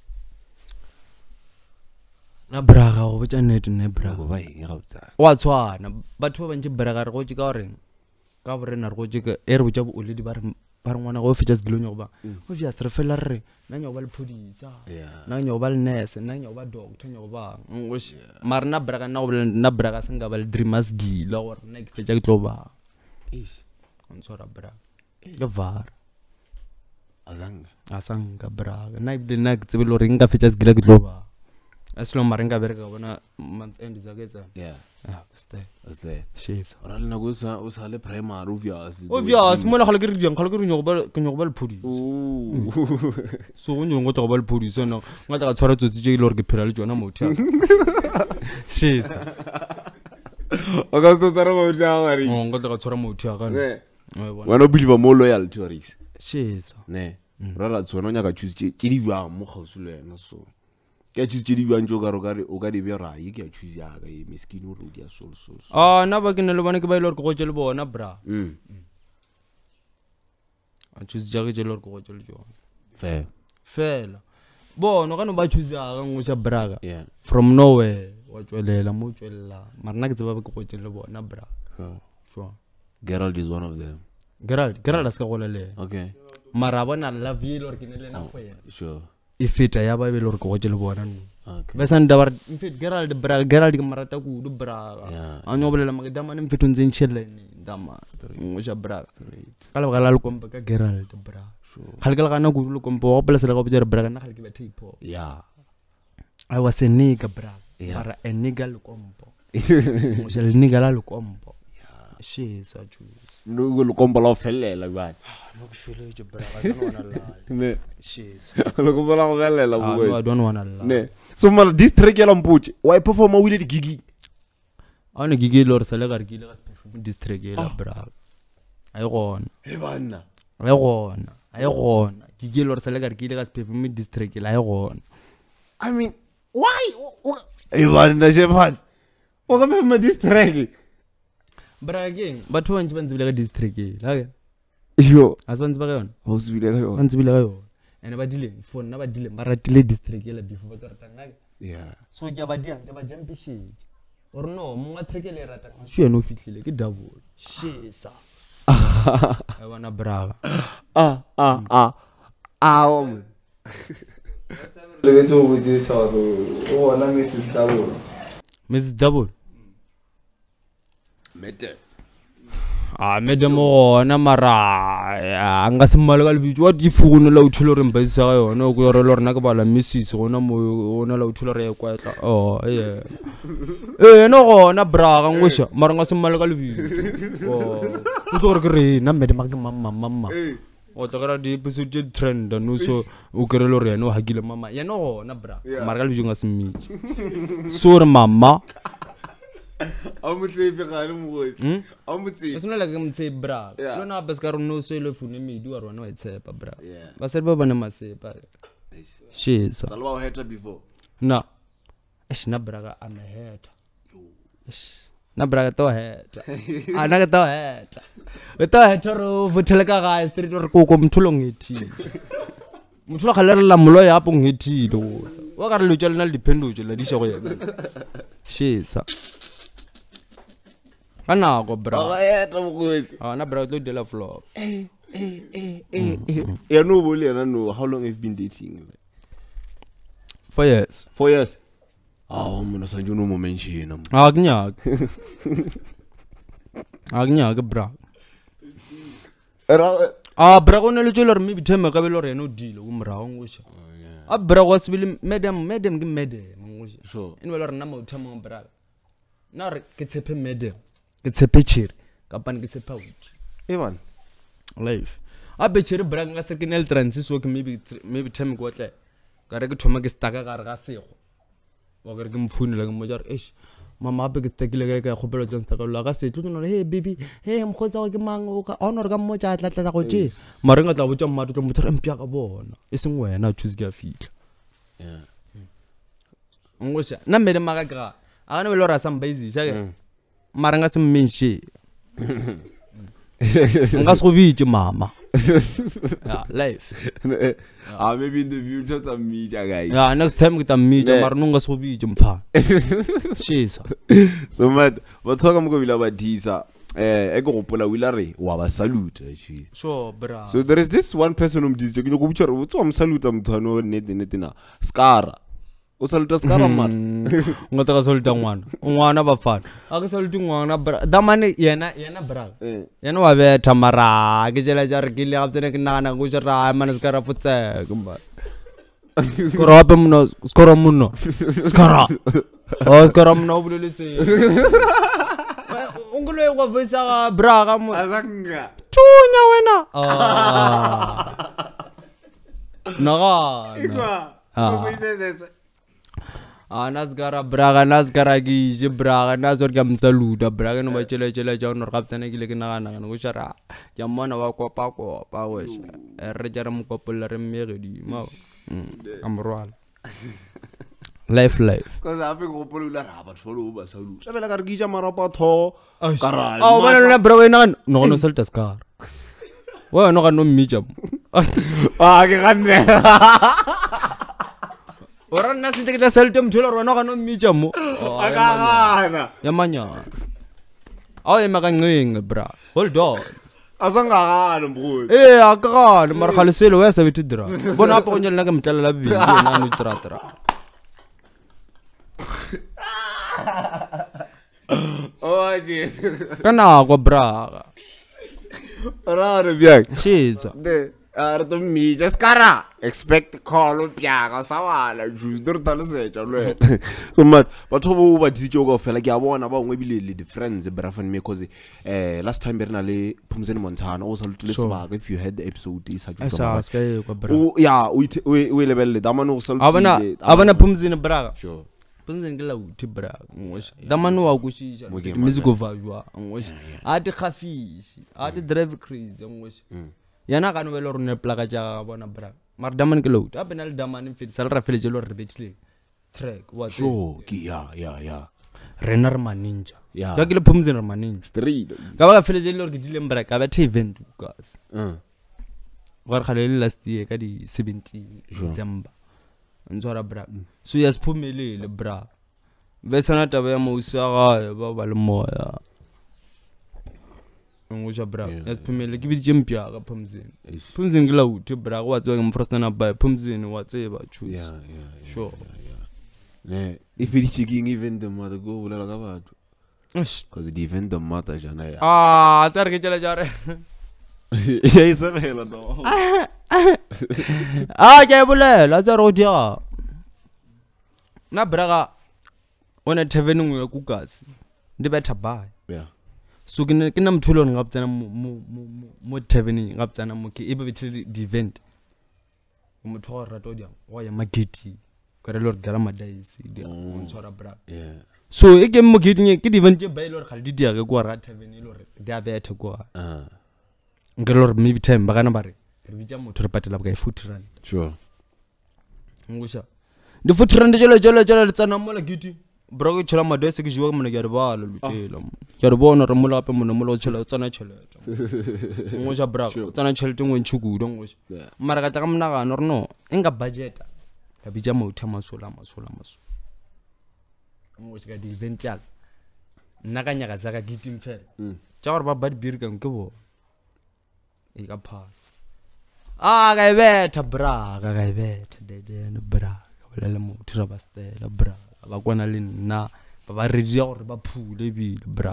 Na braga go botsa net ne braga Go ba eng ga botsa. wa tshwana batho ba bantse braga re go tse ka reng ka bore na re go tse ka e re botsa bo oledi ba re ba re ngwana go fetsa segilonyo go ba o via re fela re na nyo ba le phodisa na nyo ba le nurse na nyo ba doctor nyo ba ngosh mar na braga na go na braga senga ba le dreamers gila gore na ke fetsa ke tlo ba ish on tsora braga le var Azanga. asanga braga na ibile na ke tsebe lo re nka fetsa segila ke tlo ba Aslo marenga berga bona month end zaketsa. Yeah. Ah, stay. As there. Shisa. Ora le nako sa o sa le primary obvious. Obvious, mo la khale ke re ding, khale ke re nyo ba ke nyo ba le phodi. Ooh. So go nyo ngo to ba le phodi so no. Ngata ka tshwara tsotsi je ile gore ke phela le tsona motho. Shisa. O ka sto tsara mo tsa ngari. O ngata ka tshwara motho ka no. Ne. Wena believe mo loyal to Rix. Shisa. Ne. Ra ra tsona nya ka choose tse di bua mo gausu le yena so. Ke choose tse di bua ntse o ka ro ka re o ka di be ra ye ke choose ya ka e miskini o re dia soul soul. Ah na ba ke ne le bona ke ba ile gore go tse le bona bra. Mm. A choose ja ke tse le gore go tse le jona. Fair. Fela. Bona ka no ba choose ya ka ngo tsa braga. Yeah. From nowhere wa tswelela mo tswelela mara na ke tseba ke go tse le bona bra. Sure. Gerald is one of them. Gerald, Gerald aska go le. Okay. Mara bona la vie le gore ke ne le na fo yena. Sure. Ifita ya ba be le gore go tse le bona no. Okay. Ba san da bar ifit Gerald bra Gerald ke marata ku du bra. Yeah. A nyo bolela magda mane mfito nze nchelene ndama. Ngo ja bra. Kala ba la le kompa ka Gerald bra. Sure. Khale kala kana ku le kompa wa pela sela go botsa bra kana khale ke ba tipo. Yeah. I was a nigga bra. Yeah. Para a nigga le kompo. Ngo ja le nigga la le kompo. Yeah. Shisa juice. No go lo kompa la felela ba. No ke feel je bra I don't wanna lie. Ne. Shisa. Lo kompa la go felela Ah, bo. no, I don't wanna lie. Ne. So mal this track ya lampuche. Why perform a wile di gigi? Ana gigi lor sala gar gile gas perform district la bra. Ay gona. E bana. Ay gona. Ay gona. Gigi lor sala gar gile gas perform district la ay gona. I mean, why? E bana Sheppard. O ka perform this track. Bra again, batho ba ntse ba ntsibile ka district la ke. Yo. As ba ntse ba ka yona. Ho se bile ka yo. Ba ntsibile ka yona. Ene ba dileng phone na ba dileng ba ratile district la before ba tsara tanga. Yeah. So ja ba diang ja ba jumpishije. Or no, mo track le rata. Sho no fitlhile ke double. Shisa. Ai wana bra. Ah ah ah. Ah o. Le ke tlo go je sa go o wala Missus Double. Missus Double. Mete. Ah medemo na mara anga semala ka lebitso wa di founu la uthelo re mbisa ga yona go yore le rena ke bala Missus gona mo ona la uthelo re kwa tla oh yeah eh no gona bra ga ngosha mara nga semala ka lebitso oh o tlo re re na medema ke mama mama o tla gara di episode trend no so o kere le re no hagile mama ya no gona bra mara ka lebitso nga semmitse so re mama A mo tsepe ga le mo go. A mo tsepe. It's not like I'm say bra. Yeah. No na bes ka no so ile fune me du arwana wa tshepa bra. Yeah. Ba se ba bana masepa. Shisa. Salwa o hater before. Na. Esh na bra ga am hater. Esh. Na bra ga to hater. Ana ga to hater. To hater ro futhele ka ga street ro ko ko mthulo ngithi. Mthulo khale la molo ya po ngithi do. Wa ka re lo tshela le dependo tshela di shego yena. Shisa. Ana go bra. Ga hater mo go. Ah na bra tlo dela flop. Eh eh eh eh. Ya no boli ya no how long have you been dating? Four years. Four years. Ah, mo na sa juno mo mention mo. Agnya. Agnya ga bra. Era Ah bra go ne le tshelo re me bitheme ka be lo rena o dile o mra o ngosha. A bra go sibile madam madam ke madam ngosha. sure. Ene ba lo rena mo thamo bra. Na re ke tshepe madam. ke tshepe cherry kapane ke tshepa uchi e bana life abe cherry brag nga se ke nel transis work maybe maybe time go tle ka re ke thoma ke staka ka re ga sego wa ke re ke mphunela ke mo ja re eish mama abe ke stakile ka ka khopelo tla staka la ga se tlo no hey baby hey mkhotsa go ke mang o ka honor ka mo ja tla tla go tje mara nga tla botsa mma tlo motho re mpya ka bona e seng wena choose ke a fitla yeah ngosha na mmele maka ka a gane belo ra sambaizi shake mara nga se mmenshi nga se go bitse mama yeah life ah maybe in the future to meet guys yeah next time kita meet mara nunga se go bitse mfa shisa so mad what talk mo go bila ba disa eh e go gopola wila re wa ba salute actually so bra so there is this one person um disa ke go butsa re botsa mo salute mthano net net na skara o saluta skara mat ngota ka saluta ngwana ngwana ba fana a ke saluta ngwana bra da mane yena yena bra yena wa betha mara ke jela ja re ke le ga tsene ke nagana go jara mane skara futse kumba skara pe mno skara mno skara o skara mno bulele se ungolo e go voice ga bra ga mo azanga tunya wena ah naga ah ah nasgara braga nasgara gi je braga nazor ga msaluda braga no bachela chela ja no raptsana ke le ke nagana go shara ya mona wa kopa kopa wesha re jara mo kopola re mmegedi ma amrwal life life ka za fe go polula ra ba tsholo ba saluta bela ka re gija marapa tho kara ah bona le braga ina no no salta skar wa no ga no mmija ah ke ganne ora nna se ke tsa salute mtholo rona ga no mmitsa mo aga gana ya manya a e maka ngeng bra hold on asanga gana bro eh akagana mara khale selo wa sa bitu dira bona apa go nyela ka mtlala la bi na no tra tra oh je kana go bra ora re byak shiza de ar to mi just kara expect call pyaga sawala judur talseja lo kuma batho bo ba ditjo go fela ke a bona ba ngwe bile le difference brafan me cause eh last time berna le Phumzeni Montana o sa lutile sebaka if you had the episode is a sa ska e go bra o ya o we lebelle da mano o sa lutile abana abana Phumzeni bra sure Phumzeni ke la uthi bra ngosha da mano wa kushija music of ajwa ngosha a ti khafishi a ti drive crazy ngosha yana ga no belo rone plaka ja bona bra mar daman ke load a benal daman fit sal ra fele jelo re betile track what sure ki ya ya ya renner maninja ya ka ke le Phumzeni maninja street ka ba fele jelo ke dile mbra ka ba te event guys uh war khale last year ka di seventeen December ntsora bra so yes phumelele bra vesana taba ya mo usaga ba ba le moya ngosha bra yes phumele ke biditse mpya ka Phumzeni Phumzeni ke la uthi bra go watse ke mfrostana ba Phumzeni wa tseba choose yeah yeah sure ne if it checking even the mother go bolela ka batho cause the event the mother jana ya ah tsare ke tshela jare ya isabela do ah ke bolela tsare o dia na braga ona tavern ngwe ku gatsi ndi betha bai yeah so ke ke na mtholo nga btsana mo mo mo tavern nga btsana mo ke e be bethe di event mo thwa rato dia wa ya mageti ka re lo re dala madaisi dia mo tshwara bra yeah so e ke mo geti ke di event je ba ile re khali di dia ke kwa ra tavern ile re dia bethe kwa ah ngelo re maybe time ba kana bare re bitsa motho re patela ba ka forty rand sure ngusha ndi forty rand jelo jelo jelo le tsana mo la geti bro ke tshela madese ke jiwa mona ke re bala lutela ke re bona re mola pe mona mola o tshela tsana tšhelete ngosha bra tsana tšhelete ngwe ntshukudo ngosha mara ka tla ka mona ga no re no enga budget ka bitsa motho masola masola maso ngosha ka di event yal nna ka nyaka za ka gitim fela tša gore ba bad beer ka nke bo e ka pass ah ka betha bra ka ka betha de de bra ka bolela motho ra ba stela bra ba kwana le nna ba ba re dia gore ba phule bile bra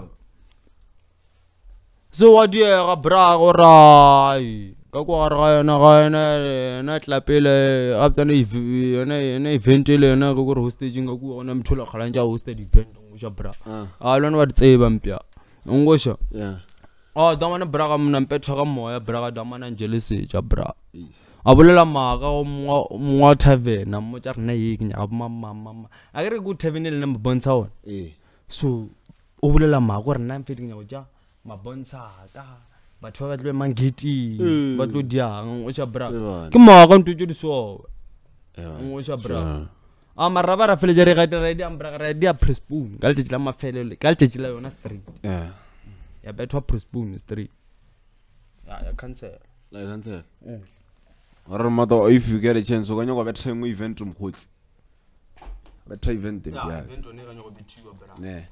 so wa dia ga bra go rai ka kwa ga yona ga yona na tlapele a tsana yona yona event le yona go go hostage nga ku ona mthula khalanja hosted event go ja bra a lona wa tseba mpya ngosho yeah oh damana braga mna mpetha ka moya braga damana jealousy ja bra abulela maka o mwa tavern na mo tsarna yi nya ga mama mama a re go tavern le mo bontsha ona eh so o bulela maka re nna mpedi nya go ja ma bontsha ka batho ba tlo mangiti ba tlo diang o ja bra ke maka ntwe tse di so o ja bra a maraba ra fele jere ga di ready am bra ra di a press spoon ka le tshela mafele ka le tshela yona street yeah ya betwa press spoon street ya ya cancel la cancel mm or mato if you get a chance o kanya go betha ngwe event mkhotsi betha event ya ya event one kanya go bethiwa bra ne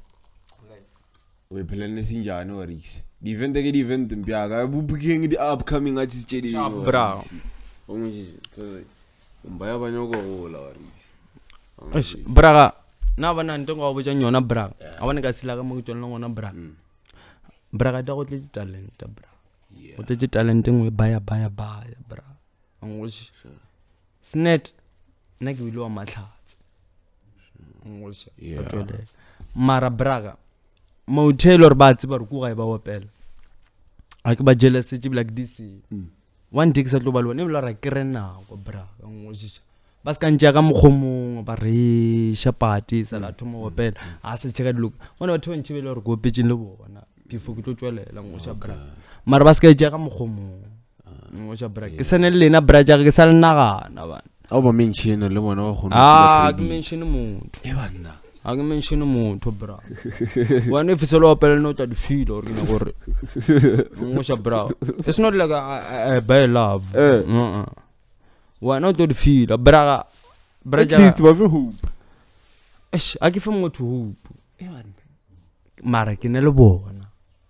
we phele sinjani orix di event ke di event mpyaka bu booking di upcoming artists tshedi bra ongi mbaya banyoko gola orix Eish braga na bana nto go botsa nyona braga a bana ka sila ka mo tsona ngona braga braga da go tle talent bra o tle talent ngwe baya baya baya bra ngoshi snet na ke bilo wa matlhatse ngoshi batole mara braga mo tailor ba tse ba re ku ga ba opela a ke ba jealous tse like this one day ke sa tlo ba lone le ra kerena go braga ngoshi bas ka ntja ka mogomong ba re Sheppard sa la thomo opela a se cheka diloka bona batho ba ntshebele re go petseng le bona ke fo ke tlo tswelela ngo Sheppard mara bas ka ntja ka mogomong ngo Sheppard ke sene le lena braja ke sa le nagana bana a ba mention le bona ba gona ah ke mention motho e bana a ke mention motho bra one if se lo opela no tla di feel or ke na gore ngo Sheppard it's not like I buy love uh uh why not to feel braga braja at least ba fe hope eish a ke fe motho hope e bana mara ke ne le bona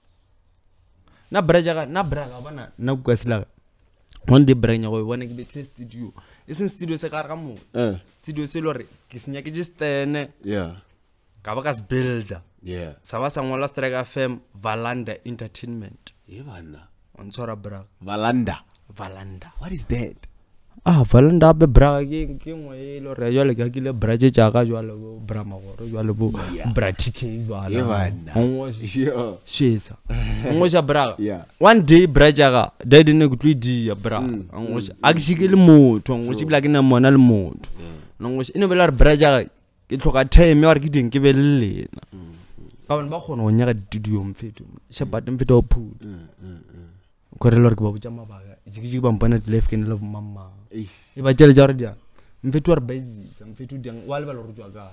na braja na braga bana na ku kasila one day branya go bona ke be studio is in studio se ka ga mo eh studio se lo re ke senya ke just ene yeah ka ba ka builder yeah sa ba sa ngola Strike F M Valanda Entertainment e bana on tsora braga Valanda Valanda what is that ah Valanda be braga ke ke ngwe lo re jwa le ka kile braje ja ga jwa le bo brama go jwa le bo bratike jwa e la bana ngwe sure shisa ngwe ja braga yeah one day braja ga dad ne go tlwidi ya bra ngwe a ke shikele motho ngwe shibla ke na mona le motho ngwe ine bela re braja ke tlhoka time ya re ke ding ke be le lena ka bona ba khona go nya ga studio mfeto Sheppard mfeto o phu ko re lo re ke ba botsa mabaka jiki ba mpana life ke ne le mama e ba tshele ja re dia mfeto re busy sa mfeto dia wa le ba lo rutwa ka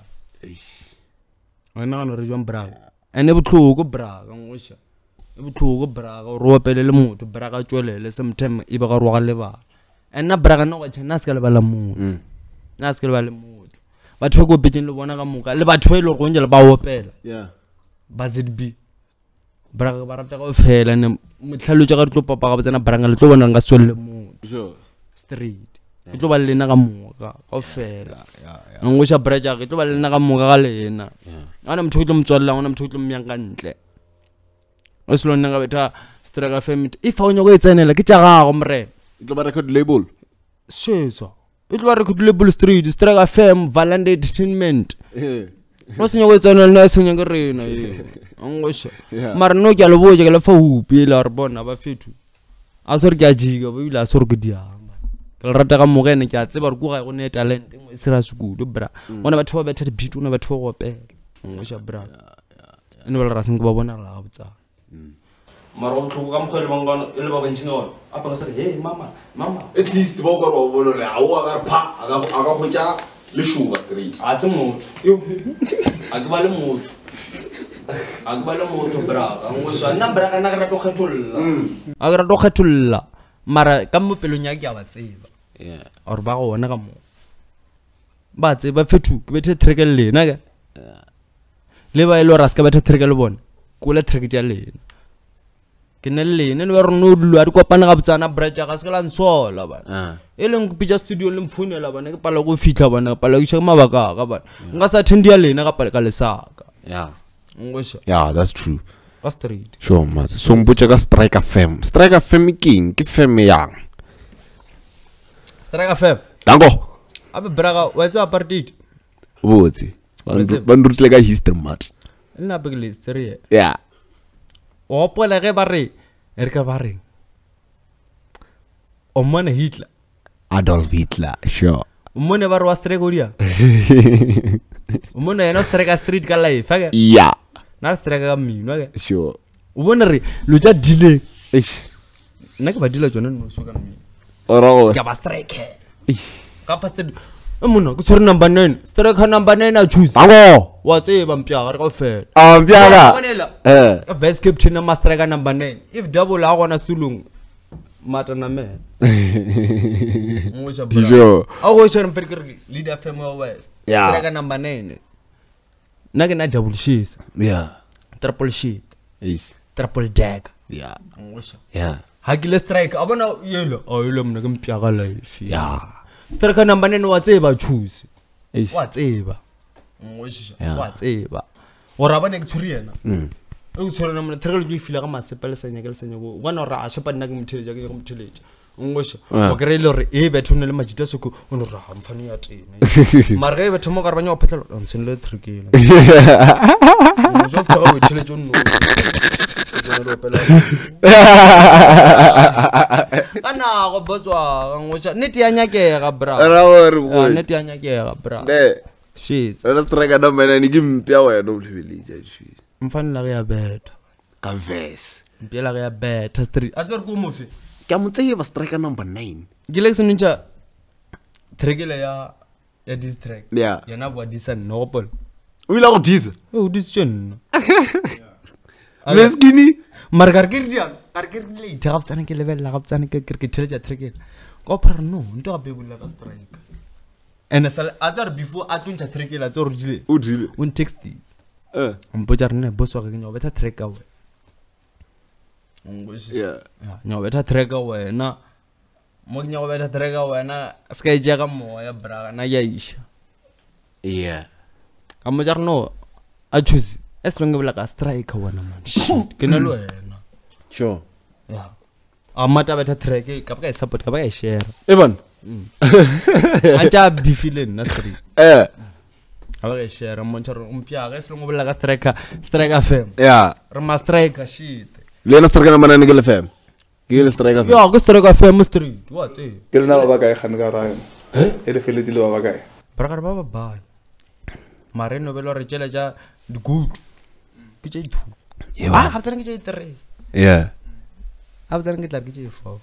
wena no re jwa braga ene botlhoko braga ngosha e botlhoko braga ro opele le motho braga tswelele sometime e ba ga roga le ba ena braga no ga tshena ska le ba la motho na ska le ba le motho batho go betjeng le bona ka moka le batho e le go njela ba opela yeah ba Z B braga ba rata go fela ne motlhalo tsa ga re tlo papa ga btsena braga le tlo bona nga swelle motho sure street e tlo ba le nna ka moka go fela ngosha braja ke tlo ba le nna ka moka ga lena ana motho tlo mtswalla ona motho tlo mmyang ka ntle o se lo nna ga betha Strike F M if a o nyo go etsenela ke tsa gago mre e tlo ba record label sesa e tlo ba record label street Strike F M Valanda Entertainment eh o se nyo go etsenela na se nyo ke rena e ngosha mara no ke a lo boje ke le fa upi la re bona ba fethu a sore ke a jiga ba ile a sore ke dia ke rata ka mogene ke a tseba re ku ga go ne talent ngwe se ra sekudu bra bona batho ba betha di beat ona batho go opela ngosha bra ene ba ra seng ba bona la ga botsa mara o tlhoka mo khole bangana e le ba bantshing ona a pa se re hey mama mama at least ba go ba bona re a o ga pha aga aga go tja le shuba street a se motho yo a ke ba le motho a ke ba le motho bra ngosha nna bra kana ga ra to kgetholla a ga ra to kgetholla mara ka mo pelong ya ke a ba tseba yeah or ba go ona ka mo ba tseba fethu ke bethe trickle lena ka le ba ile ra ska bethe trickle bona ko le trick ya lena ke ne lena le ba re no dilo a di kopana ga botsana braja ga se ka la nsola bana e leng go pitja studio le mphunela bana ke pala go fitla bana pala go shaka mabaka ka bana nga sa attend ya lena ka pala ka lesaka yeah ngosha yeah that's true ka street sure man so mbutse ka Strike F M Strike F M king ke fem yang Strike F M dango abe braga wa tsa apartheid botse ba ndrutile ka history mat nna be le history yeah o pola ge ba re e re ka ba reng o mone Hitler Adolf Hitler sure o mone ba re wa strike o dia o mone ena strike street ka life ga yeah na strike ka mino ga sure o bone re lo ja dile ish nna ke ba dila jona no so ka mino ora go ka ba strike ka first o mona go tsore number nine strike number nine a choose bango wa tseba mpya ga re ka fela ah mpyaga eh a vice captain na master ka number nine if double a gona stulung mata na me ngosha bra sure a go share mperker leader family west Yeah. strike number nine na ke na double sheets yeah triple sheet ish triple deck yeah ngosha yeah ha ke le strike abona yelo a yelo mna ke mpya ka life yeah strike number nine wa tseba choose ish wa tseba ngosha Yeah. wa tseba ora bana ke tshuri yena mm o tshwana na mna tregelo di fila ga masepele senya ke le senya go bona ra a shepa nna ke mtheleja ke go mtheleja ngosha Yeah. o kre ile re e betho ne le majita soko o no ra mfani ya tene mara ge betho mo ka ranya o phetla o ntse le trikela o jo fka go theleja no ana go botswa ngosha neti ya nyakega bra ra gore Ah, boy neti ya nyakega bra de shit ra strike number nine ke mpya wena o tshweletse shi mfani la ge ya betha ka verse mpela ge ya betha street a tsere go mofe ke mo tseba strike number nine ke le sentsha trekele ya ya district yeah yana bua disa noble o ila go disa o disjon le skinny mar gar ke dia gar ke le ita ga tsana ke level la ga tsana ke ke teleja trekele go par no nto ga bebula ka strike and sal azar before atuncha trekele a tsoro dile o dile un text eh mpojar ne boso ga nyo beta treka we ngoshi yeah ya nyo beta treka we na mo nyo beta treka we na ska ija ga mo ya bra na ya isha yeah amojar no a choose es lo ngebla ka strike wana man shit ke na lo wena sure ya amata beta treke ka ba ka support ka ba ka share evan aja bifile na street eh aba ka share mo ntsharo umpya ga es lo ngebla ka strike strike fm yeah re ma strike shit le na strike number nine ke le fam ke le strike yo go strike fm street what say ke lena ba ba kae kgane ka raya e le feletse le ba ba kae bra ba ba ba mare no belo re tshela ja good ke tshai thu ah ha tsana ke tshai three yeah ha tsana ke tla ke tshai four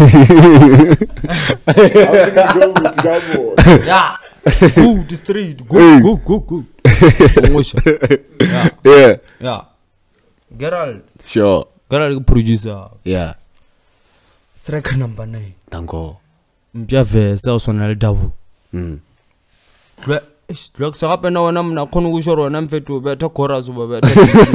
ya good street good good good good ngosha ya yeah ya Gerald sure Gerald ke producer yeah strike number nine tango mpya vesa o sona le dabu mm Dwa ish dwa sa gape na wona mna khona go shoro na mfeto betha chorus ba betha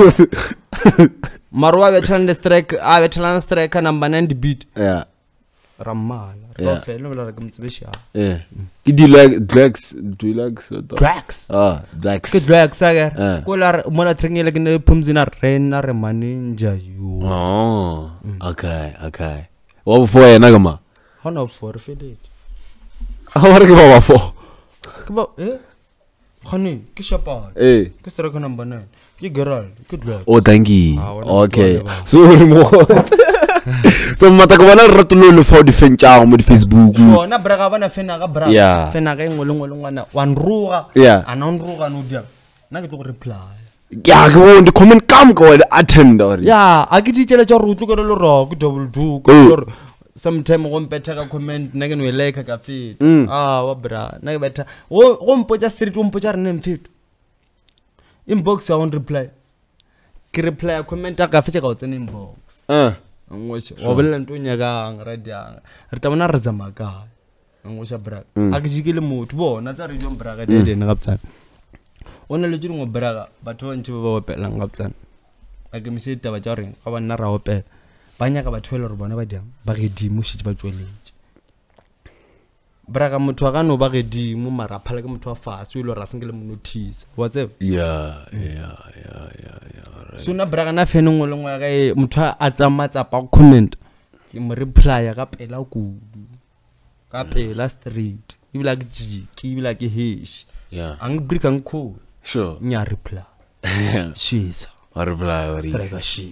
marwa betha le strike a betha le strike number nine beat yeah ramala Yeah. ro fela bela ke mtsebesha yeah ke di like drugs do you like so tracks ah drugs ke tracks aga Eh. ko la mona tringele ke ne phumzina rena re manager you oh okay okay wa before yena kama hona for fedit a wa re ke ba wa four ke ba eh khani ke Sheppard eh ke strike number nine ke Gerald ke tracks oh thank you Ah, wena okay motho wa so re mo so mata ka bona re ratolo le for defense mo di Facebook so na braga bana fena ga braga Yeah. fena ga engwe lengwe lengwana wan ruga Yeah. ana nruga no dia na ke tlo go reply ya ke bo ndi comment kam ko attend or ya a ke ditšele tša gore o tlokele le rock double two ko Mm. gore sometime go mpetha ka comment na ke no like ka feta Mm. ah wa bra na ke betha go go mpotsa street go mpotsa re neng feta inbox ya on reply ke reply comment ka fetsa ka o tsena inbox eh ngosha wa bolela nto nyakang ra diang re ta bona re tsama ka ngosha bra a ke jikile motho bona tsa re jo bra ka dede na kaptsana ona le tšhirngo bra batho ba ntse ba ba opela ngaptsana a ke mise taba tša reng ga bana ra opela ba nyaka batho le re bona ba diang ba ge di mo shitse ba tsweletse bra ka motho ga no ba ge di mo mara phala ke motho wa fase o ile ra sengele mo notice wa tseba yeah yeah yeah yeah yeah right. so na braga na fene ngwe lengwe ga e motho a tsama tsapa go comment ke mo reply ka pela kudu ka pela street e bila ke ji ke bila ke hish yeah ang break ang cool sure nya reply yeah shit or reply or strike a shit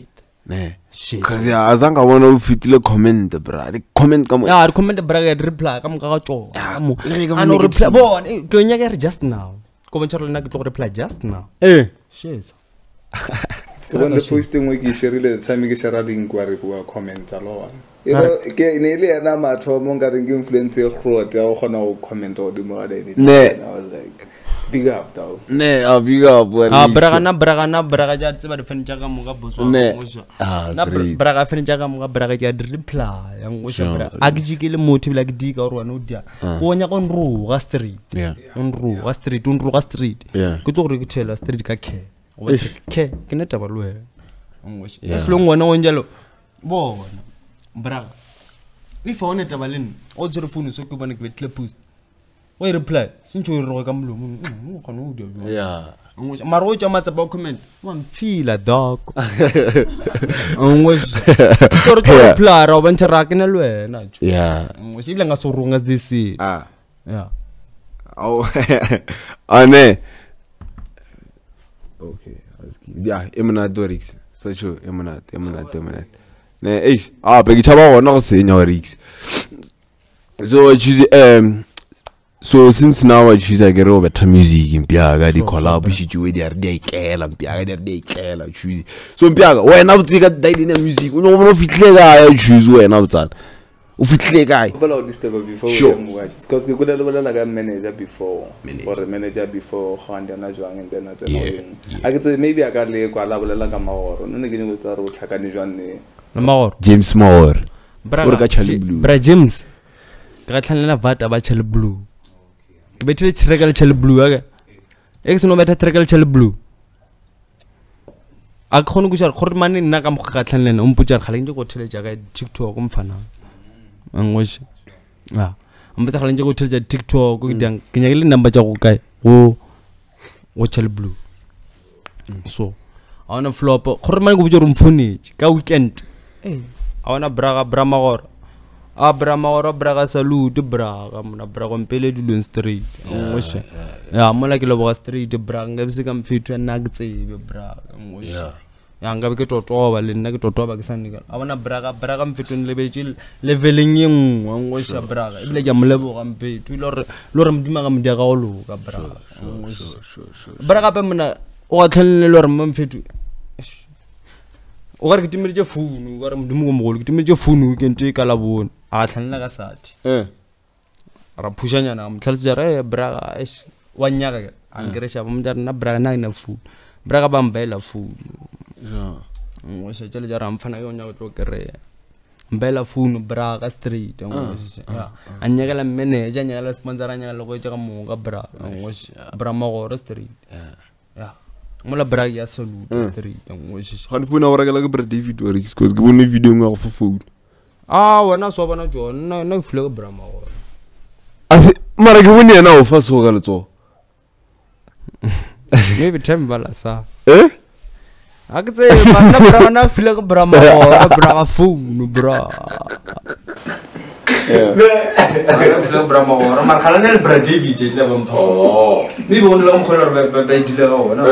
ne shit cause ya azange bona u fitile comment bra di comment ka mo ya comment braga ya reply ka mo ka tso mo le ka ano reply bon ke nya ke just now ko bontsha le nna ke tlo reply just now eh shit ke bona posting we ke share le time ke share link wa re bua comment a lo you know ke ne le yana matho mo nga reng influence e growth ya go gona go comment o di mo ga di ne I was like big up though ne a big up ah braga na braga na braga ja tseba defend ja ka mo ka boswa na braga fene ja ka mo ka braga ja reply ya ngosha braga a ke jikile motho bila ke di ka ro wana o dia go nya go nru ga street yeah on ru ga street on ru ga street ke tlo gore ke tshela street ka ke o ba ke ke neta ba lwe ngosha es lo ngwana o njalo bona braga if I want to balin o tsere phone so ke bona ke betle post o reply sincho re go ka mlomo o gona o dia yeah ngosha mara o tsa matsa ba comment wa mfila dog ngosha so re reply ra ba ntse ra ke na lwena tjo yeah ngosha ibile nga so runga this ah yeah oh ane okay aski yeah emna dorix so cho emna emna emna ne eh ah be ke tshaba gona go senya rix so choose um so since now I choose I get over to music in Piaga di collab shi ju we di re di ikela Piaga di re di ikela choose so Piaga wena butsika dai di na music o no fitle ga ya choose wena butsana o fitle ga bala o disturb before we watch because ke kula le bala ka manager before or manager before khanda na jwang and then atse no a ke tse maybe a ka le kwa la bolela ka maoro nne ke ne go tsara o tlhakane jwang ne maor James Maor bra ka chale blue bra James ka tlhanela vata ba chale blue ke betile tshireka le chale blue aga e se no beta tshireka le chale blue a khone go tsara gore mane nna ka mo ka tlhanela o mputsa re khaleng go thele jaaka TikTok o mfana ngoshe ah ambeta khaleng go thele jaaka TikTok go dang ke nyakile number tsa go kae go go chale blue so a ona flop gore mane go botsa re mfonetse ka weekend eh a ona braga bramagora a bramagora braga salute braga mona braga mpele dulong street ngoshe ya mola ke loboga street braga nga bse ka mfithu na ke tsebe braga ngoshe ya nga be ke totoba le nna ke totoba ke sanika a bona braga braga mfithu le betse leveling e ngwe ngoshe braga ebile ke moleboga mfithu le re le re mdima ga mdia ga go loka braga ngoshe braga pe mona o ga tlhanele le re mfithu o ga re ke timile je phone o ga re mdumo go mogolo ke timile je phone ke nte ka la bona a tlhanela ka sati eh ra pushanyana mtlhalisa re braga ish wa nyaga angeresha ba mdar na braga na ina phone braga ba mbela phone yeah ngosha tshele jara mfana yo nya go tlo kere mbela phone braga street ngosha ya anyagela manager anyagela sponsor anyagela go tshega mo ga braga ngosha bra magoro street yeah ya mola braga ya salute street ngosha ga phone wa rekela ke bra David Orix cause ke bone video ngwa go fa phone ah wena so bona jona na fule go bra magoro ase mara ke bone yena o fa so ga letso maybe time bala sa eh aketse mana bra na fule go bra magoro bra phone bra ana fule bra magoro mar khala ne bra David je le bom oh mi bo le mo kholo ba ba dile ga ona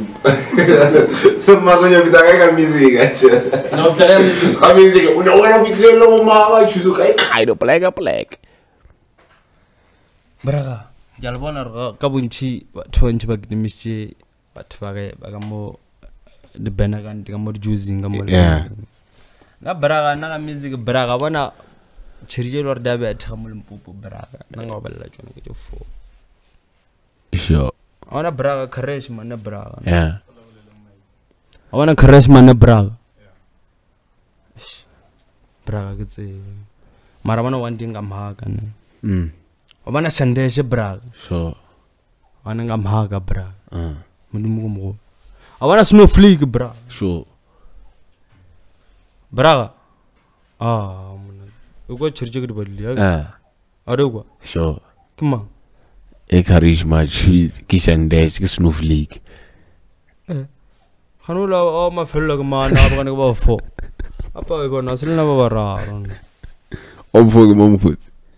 so mara nya bitaka ka music acha no tsaya music ka music una wena bitse lo ma ba chuzo kai kai do black black braga ya le bona ka bontshi batho ba ntse ba ke mishe batho ba ga ba ka mo de benagan ka mo juicing ka mo na braga na ka music braga bona chirije lo rda ba tha mo limpopo braga na nga balla tsona ke fo sure ona braga crash man braga yeah ona crash man braga braga ke tse mara bona one thing am haka ne mm ona shandeshe braga sure ona nga mhaga braga uh mudimu mo ona snowflake braga sure braga ah mona ugo chirje ke badli ya eh are ugo sure kima e charisma ki shandesh ki snowflake eh khanula o ma fella ke mana ba kana ba fo apa e bona selena ba bararo o mfo ke mo mfo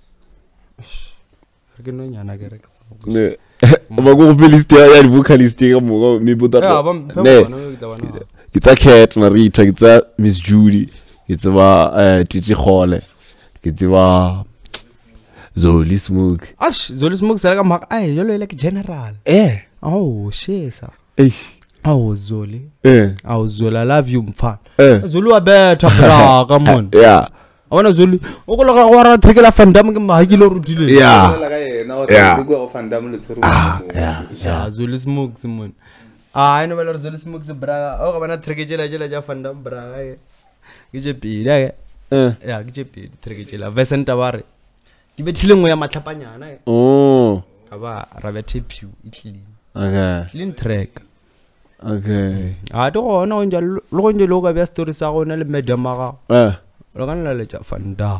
ke no nyana ke re ne ba go vocalist ya ya vocalist ka mo mi buta ya ba ne ke tsa Cat Narita, ke tsa Miss Judy, ke tseba eh Titi Khole, ke tseba Zoli Smoke. Ash, Zoli Smoke sala ka maka ay yolo like general. Eh. Oh, shesa. Eish. Oh, Zoli. Eh. Oh, Zoli, I love you mfana. Eh. Zoli wa better bra, come on. Yeah. I wanna Zoli. O go loka go ra trekela fandam ke mahakilo rutile. Yeah. Yeah. Ah, yeah. Yeah, Zoli Smoke simon. Ah, I know whether Zoli Smoke bra. O ga bana trekela jela ja fandam bra. Ke je pila ke. Eh. Yeah, ke je pila trekela. Vesenta bare. Ke bethile ngwe ya matlhapanyana e. Oh. Aba ra bethe piu e clean. Okay. Clean track. Okay. Ah, do gona o njalo lo go njelo ka bya story sa gona le madam ga. Eh. Lo kana le ja fanda.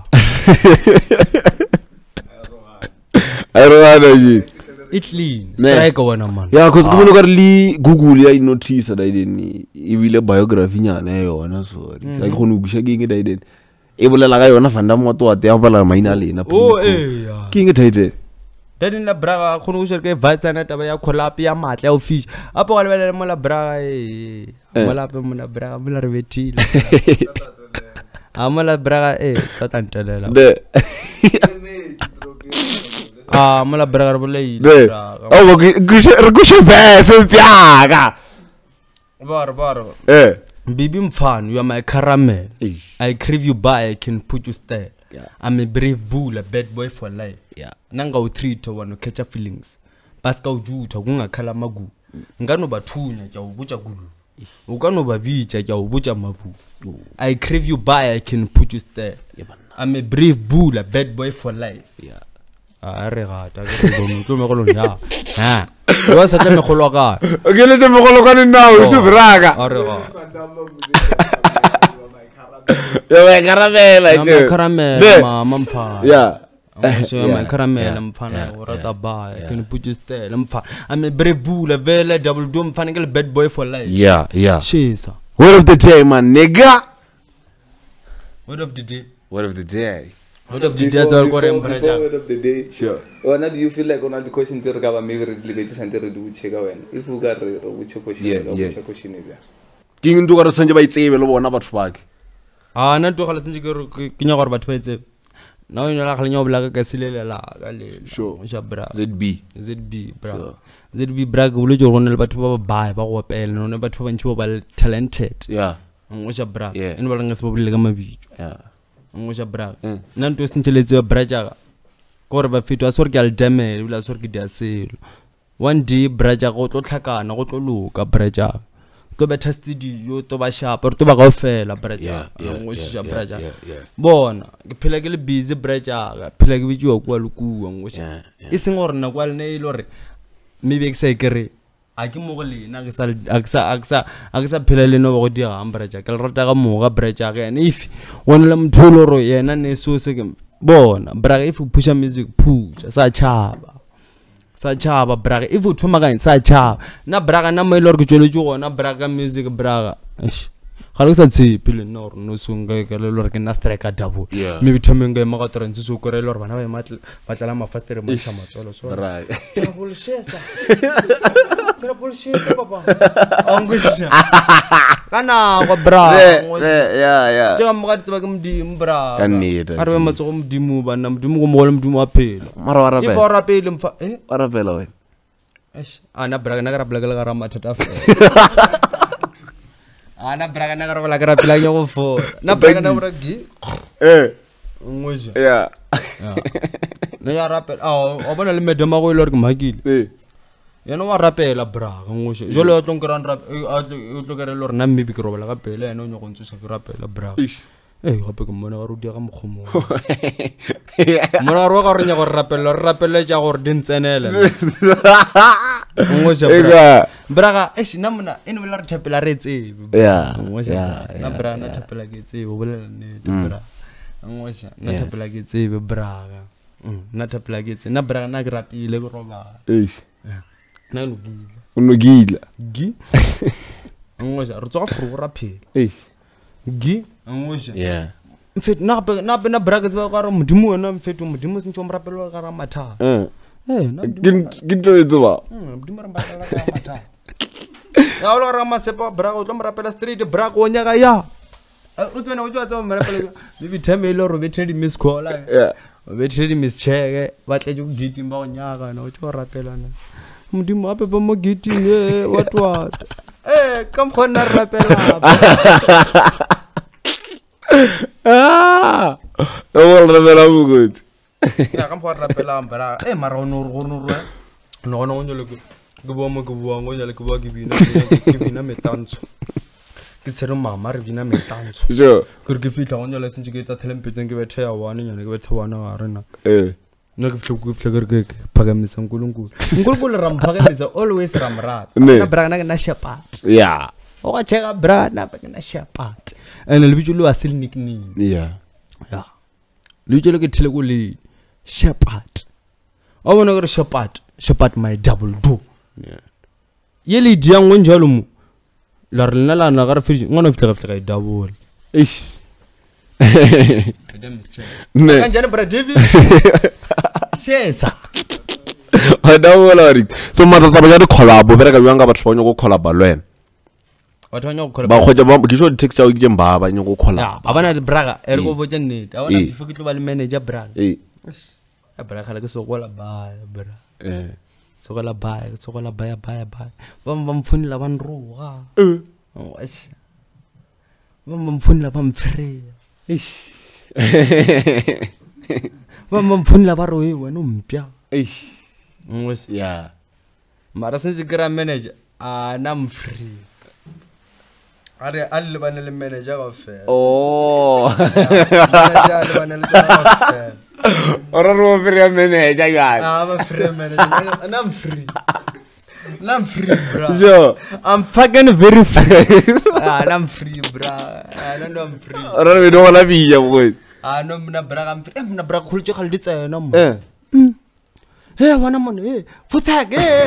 I don't know. E clean. Strike wona man. Yeah, cuz ke bona ka le Google ya notice da ideni e bile biography nyana yona so. Sa ke gone go busha ke eng da ideni. E bolela ga yona fanda mo to ate ya bala maina lena. Oh eh ya. Ke eng title? Dadi na braga khone go shirke vatsa na taba ya collab ya matla ya fish. Apo ga lebele mo la braga eh. Mo la pe mo la braga mo la re betile. Amala braga eh satantelela. De. Ah, mo la braga bo le De. Oh, go go go she bese piaga. Bar bar. Eh. Bibi mfan, you are my caramel. Eish. I crave you by, I can put you style. Yeah. I'm a brave bull, a bad boy for life. Yeah. Nanga u treat one catch up feelings. Paska ujuta kunga kala magu. Ngano batunya ja ubucha gulu. Ukano babicha ja ubucha mabu. I crave you by, I can put you style. I'm a brave bull, a bad boy for life. Yeah. Ah, regata, regata, tu me kolo ya. Ha. Wa sa tla me kolo ka. Okay, le me kolo ka nna o tse braga. Ah, regata. Yo me caramel I'm caramel, mama mfa. Yeah. So my caramel mfana urata ba. Can put you style mfa. I'm a brave bull, a vele double doom mfana bad boy for life. Yeah, yeah. Shisa. Word of the day, man, nigga. Word of the day. Word of the day. Word of the day all go Before rembra. word of the day. Sure. Ona do you feel like ona the question tse re ka ba maybe re le betse santse re di utsheka wena. If u ka re re utse question Yeah, re yeah. utse question e bya. Ke eng ntwe ka re sanje ba itsebe le bona batho ba ke. Ah, na to gala sentse ke ke nya gore batho ba itse. Na o nyala ga lenya o blaka ka silelela ka le. Sure. Ja bra. Z B. Z B bra. Z B bra go le jo rona le batho ba ba ba go pela no batho ba ntse ba talented. Yeah. Ngosha bra. Yeah. Ene ba langa se ba bulle ka mabitso. Yeah. Ngosha bra. Mm. Nna nto sentseletse bra jaga. Gore ba fetwa sore ke al damel, bula sore ke dia selo. One day bra jaga go tlo tlhakana go tlo loka bra jaga. To ba studio to ba sharp to ba go fela bra jaga. Ngosha bra jaga. Bona ke phela ke le busy bra jaga. Phela ke bitjwa kwa lukua ngosha. E seng gore na kwa le ne ile gore maybe ke sa ikere a ke mo go lena ke sa a sa a sa a sa phela le no go dira ambra jaga. Ke rata ga mo ga bra jaga ene if wona le mtholo ro yena ne so se ke bona bra if you push music push sa chaba sa chaba bra if you thoma ka sa chaba na bra na mo ile gore ke tšwele go na bra ka music bra eish ga le sa tsepile no no sunga ke le gore ke na strike double maybe thomeng ga mo ga trans so gore le gore bana ba matla ba tla ma fastere mo tšha matsolo so Right. double shesa double shesa baba angusha kana go bra Yeah, yeah. ja mo ga tseba ke modimo bra Ka nnete, a re ba matso go modimo ba na modimo go mo le modimo a phela Mara wa e rapela. for rapele mfa eh Wa rapela wena. eish ana bra na ga rapela ke le ga ra mathata fa ana bra na ga ra ga rapela ke go fo na bra na bra gi Eh. ngweje Yeah. na ya rapela a o bona le medema go ile gore ke makile Eh. yena wa rapela bra ngweje jole o tlong ke ran rap o tlo ke re le gore na maybe ke robela ga pele ene o nyo go ntse ke rapela bra Eish. eh gape ke mona ga ro dia ga moghomo mona ro ga re nya go rapela re rapela ja gore dintsenele ngweje bra Ega. braga eish na mona ene bela re thapela re tsebe Yeah, ngweje yeah, na yeah, bra na thapela ke tsebe o bolela nnete bra ngweje na thapela ke tsebe braga na thapela ke tsebe na braga na ke rapile go roba Eish. na lugile Unogidla. gi ngweje re tsoga furu ra phela Eish. gi ngweje Yeah. mfet na be na be na braga tseba ka re modimo wona mfeto modimo se ntse mo rapela ka ra matha Eh. eh na Ke ke tlo etsa ba. modimo re mbatela ka matha Ya lo ra masepa bra o tlo mrapela street bra go nyaka ya. O tsena o tswa tsa mrapela. Bibi time ile ro bethe di miss call. Yeah. Bethe di miss check ba tle go giting ba go nyaka na o tlo rapela na. Modimo ape ba mo giting eh what what. Eh come khona rapela. Ah. O mo rapela mo good. Ya come khona rapela bra. Eh mara o no go no ro. No no nyole go. Go mo go bo ngo nyale go ba ke bina ke bina metantsho. Ke tsere mama re bina metantsho. Sure. Ke ke fitla go nyole sentse ke ta telempetseng ke bethe ya one nyane ke bethe one wa rena. Eh. No ke fitla go fitla ke ke phagamisa nkulunkulu. Nkulunkulu ram phagamisa always ram rat. Ne. Na bra na ke na Sheppard. Yeah. O ga cheka bra na ba ke na Sheppard. And le bitso lo asil nickname. Yeah. Yeah. Le bitso le ke thile go le Sheppard. O bona gore Sheppard, Sheppard my double do. Yeah. Yele di yang njalo mo. La re nna la na ga re fitse ngwana fitla ga fitla ga double. Eish. Adam is check. Ne. Ka njane bra David. Shesa. I don't worry. So mother taba ya di collab bere ka yanga batho ba nyoko collab le wena. Batho ba nyoko collab. Ba khoja ba ke sho di text ya o ke jemba ba nyoko collab. Ya, abana di braga e re go botsa nnete. A bona before ke tlo ba le manager braga. Eh. A braga la ke so gola ba bra. Eh. So gola ba, so gola ba ya ba ya ba. Ba ba mfunela ba nroga. Eh. Oh, ash. Ba ba mfunela ba mfre. Eish. Ba ba mfunela ba roe wena mpya. Eish. Ngwes. Yeah. Mara since ke ra manager, a na mfre. Are a le bana le manager go fela. Oh. Manager le bana le go fela. Ora ro free manager ya. Ah, I'm a free manager. And I'm free. And I'm free, bro. Sure. I'm fucking very free. Ah, and I'm free, bro. I don't know I'm free. Ora we don't wanna be ya boy. Ah, no, I'm not bra. I'm free. I'm not bra. Kulche khaldi tsa na mo. Eh. Hey, wana mon. Hey, futag. Hey.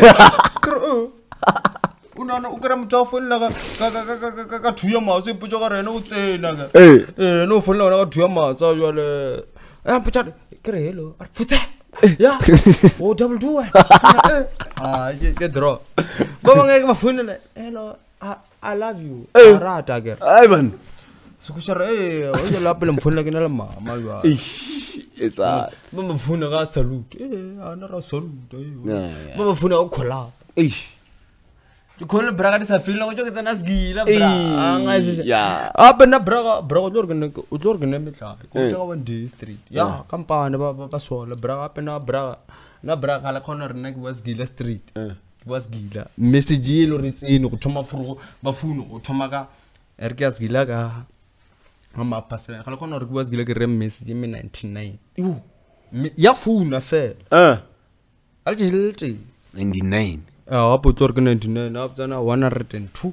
Una no ukra motho phone la ka ka ka ka ka thuya maso ipotsa ga rena o tsena ka. Eh. Eh, no phone la ka thuya maso jwale. Ah, putsa ke re hello. Futag. Yeah. Oh, double do it. Ah, get draw. Ba bang ke ba phone la. Hello. I I love you. Rata ke. Ai man. So ku shara eh o ya la pele mphone la ke na le mama jwa. It's a Ba mo phone ga salute. Eh, ana ra salute. Yeah. Ba mo phone ga collab. Eish. Ke khole braga di sa feel go ke tsena sgila bra. Anga se. Yeah. Apa na braga braga lo re ne o tlo re ne metla. Ko tla one day street. Ya, kampane ba ba sola braga apa na braga. Na braga la khona re ne ke was gila street. Was gila. Message e lo re tsene go thoma furu ba phone go thoma ka er ke as gila ka. Ama pasela ga le khona re was gila ke re message me ninety-nine. Yo. Ya phone affair. Eh. Al tshilete. ninety-nine. Ah, up to ninety-nine, up to one hundred and two.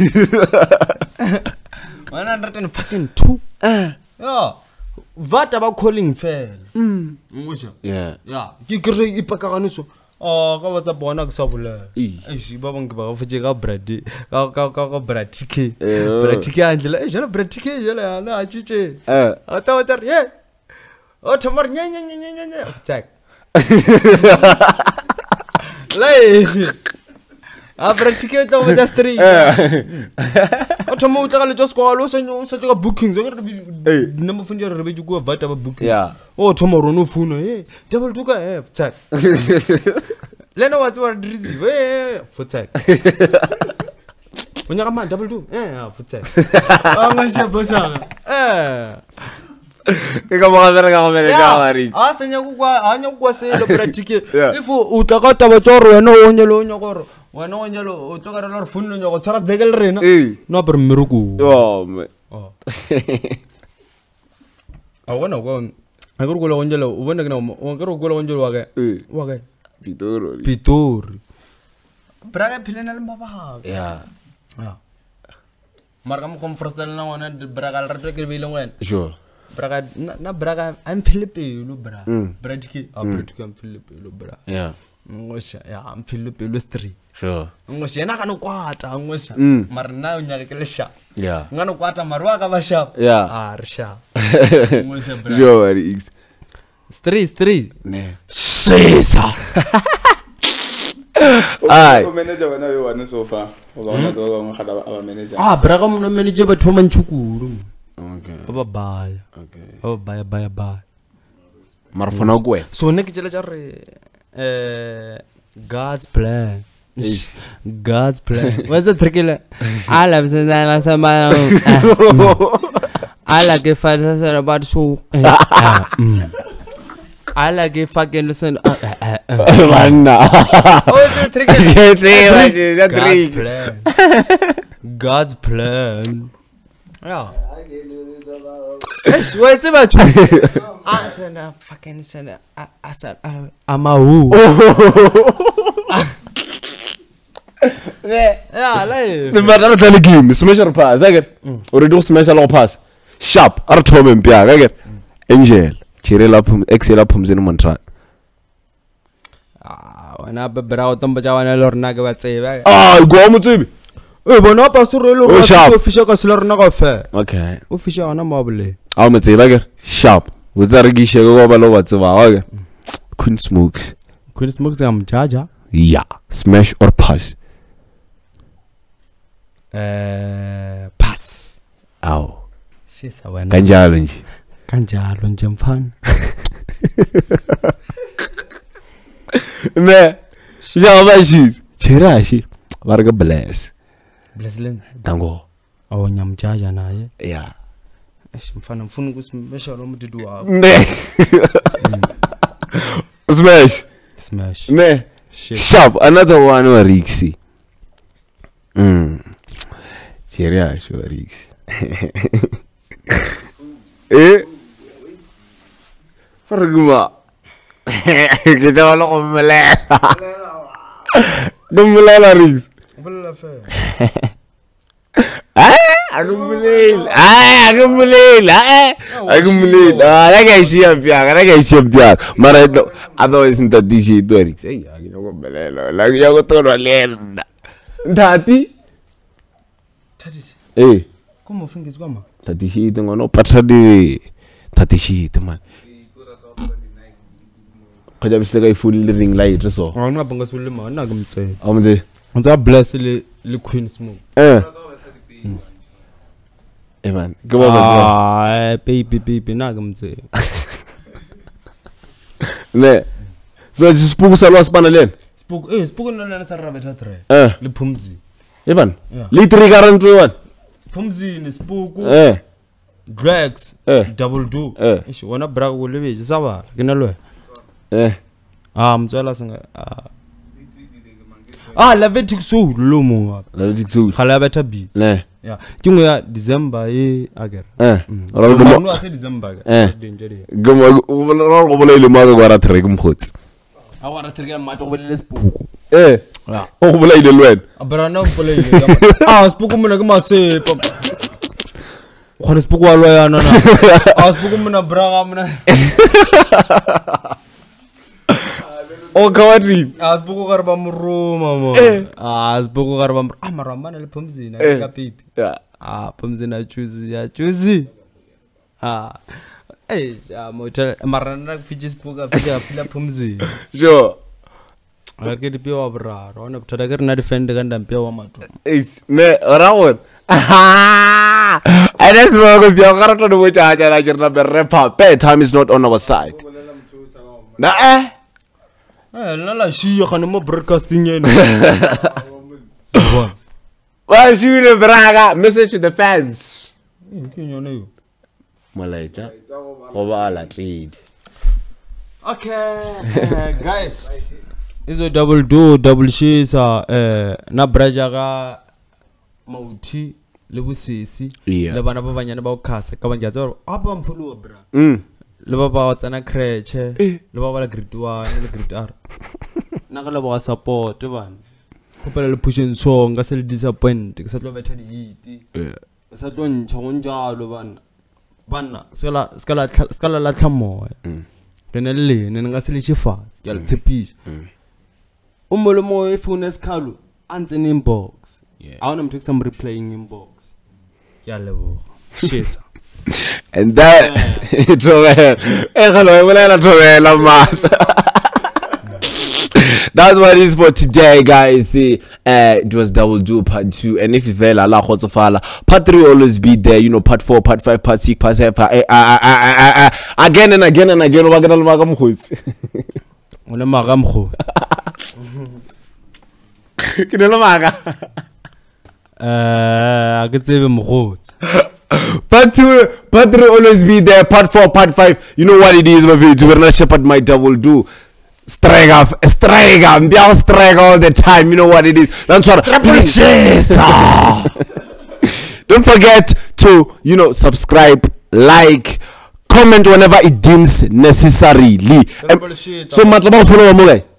one hundred and fucking two. Eh. Yeah. What about calling fair? Mm. Yeah. Yeah. Ki kre ipakagane so. Ah, ka what's up bona ke sa bola. Eh. Eh, si ba bang ke ba fetse ka brad. Ka ka ka ka brad T K. Brad T K andlela. Eh, jela brad T K jela na a chiche. Eh. Ata wata ye. O thamar nya nya nya nya nya. Check. Lai. After ticket over the street. O thomo o tla le tso sekolo se o se tla bookings o re number phone re be go vata ba booking. Yeah. O thomo rono phone eh double tuka eh check. Lena what's what receive eh for check. O nya ma double two eh for check. O nga se bosa. Eh. Ke ka mo ga ga me ka mari. Ah senya go kwa anya go se le practice. If o tla ka taba tso re no o nyelo o nyogoro. Wena o nyelo o tla ka re phone no nyogo tsara degel rena. No per meruku. Oh me. Oh. A wona go a go go lo nyelo o bona ke no o go go lo nyelo wa ke. Wa ke. Pitor. Pitor. Braga philena le mabaka. Yeah. Yeah. Marga mo conference dela na wona braga re tlo ke be ile ngwena. Sure. Braga na braga I'm Philipino bra. Bradike a Bradike I'm Philipino bra. Yeah. Ngosha ya I'm Philipino street. Sure. Ngosha yana kana kwata ngosha. Mar na o nyaka ke le sha. Yeah. Ngano kwata marwa ka ba sha. Yeah. Ah re sha. Ngosha bra. Sure, it's Street street. ne. Sesa. Ai. Manager wena yo wana so far. O bona go go ngada aba manager. Ah, braga mo manager batho ba mantshukuru. Okay. Ba baya. Okay. Ba baya baya baya. Marfona go wena. So ne ke tjela tja re eh God's plan. God's plan. What's the trick? I love some I like if I said about so I like if I can listen. What's the trick? God's plan. God's plan. Yeah. Yes, what's about you? I said, I fucking said, I said, I'm a who. Yeah, like. The matter tell game, smash or pass, I get. Or do smash or pass. Sharp, Artom and Pia, I get. Angel, Chirela Pum, Excel Pums in Montreal. Ah, when I be out on Bajawan or Nagavat say, ah, go on to me. Oh, but no, Pastor, sharp. Official Castle Nagafe. Okay. Official on a mobile. I'll say, I get. Sharp. With that, Gisha over what's over. Queen smokes. Queen smokes, I'm Jaja. Yeah, smash or pass. Uh, pass. Ow. She's a winner. Kanjalunji. Kanjalunji, I'm fun. Me, she's all my shoes. Chirashi. Varga bless. Blessling. Tango. Oh, Nyam Jaja, na ye. Yeah. I'm fun. I'm fun. Go smash. I'm to do. Smash. Smash. Me. Shit. Sharp. Another one or Rixie. Hmm. Cheria, sure, Rix. Eh? Farguma. Kita wala ko mala. Gumala Rix. Wala fa. Ah, agumulil. Ah, agumulil. Ah, agumulil. Ah, lagay siya piak, lagay siya piak. Mara ito, ato isn't that D C to Rix. Eh, agin ako belelo. Lagi ako to rolenda. Dati? Eh. Como fingers goma? Tati shit ngono patadi. Tati shit man. Kaja biste kay full ring light so. Oh, na banga sulle ma na gamtse. Amde. Onza bless le le queen smoke. Eh. Eh man, go over there. Ah, baby baby na gamtse. Ne. So just spook sa los panalen. Spook eh spook no na sa rabeta tre. Eh. Le pumzi. Eh man. Yeah. Li three current one. Pumzi ni spook. Eh. Drags. Eh. Double do. Eh. Ishi wana braga go lebe sawa. Kena lo. Eh. Ah, mtswela singa. Ah. Ah, la vetik so lo mo. La vetik so. Khala beta bi. Ne. Yeah. Kingo ya December e ager. Eh. Ora mo no ase December. Eh. Danger. Gomo go go bola ile maga go ra tre go mkhotsi. Awara trigger ma to bolela spook. Eh. Yeah. O go bola ile lwen. Abra na bola ile. Ah, spook mo na ke mase. Khona spook wa lo ya na na. Ah, spook mo na braga mo na. O kawati. Ah, spook ga ba mro mama. Ah, spook ga ba ah maramba na le phumzi na ka pipi. Yeah. Ah, phumzi na choose ya choose. Ah. Eh, ja motel marana fiji spook ga fiji apila phumzi. Sure. Arke di pio abra, rona bthada ke rena defend ka ndampe wa matho. Eh, me rawon. Ah! And that's why we are going to do it. I just remember, pay time is not on our side. Nah, eh? Eh, lala shi ya kana mo broadcasting yenu. Why should you braga message to the fans? Eh, kinyo na yo. Malaita. Oba la trade. Okay, guys. Izo double do double shisa eh na braja ga mauti le bosisi le bana ba banyane ba o khasa ka banja tsoro aba mfulu bra Mm. le ba ba tsana creche le ba ba la grade one le grade R na ga le ba support bana khopela le pushing song ka se le disappoint ka sa tlo betha di hit Yeah. sa tlo ntsho bana bana skala skala skala la tlamo lena le ne nga se le tshifasa ke le tshepisha umolo mo ifuna esikhalo anze in inbox. Yeah. I want to take some replaying inbox. Yeah, level. Shit. And that Trovela. Eh, hello, I will let Trovela mat. That That's what it is for today, guys. See, uh, it was Double Do Part Two, and if you fail, Allah Khotsofala. Part Three always be there. You know, Part Four, Part Five, Part Six, Part Seven, part eight, uh, uh, uh, uh, uh, again and again and again. We're gonna make them good. Una magam kho. Kinelo maga. Uh, I get seven more. Part two, part three always be there. Part four, part five. You know what it is, my video. We're not Sheppard my Double Do. Strike off, strike off. They all strike all the time. You know what it is. That's what. Don't forget to, you know, subscribe, like, comment whenever it deems necessarily. Um, so, matlaba follow mo guy.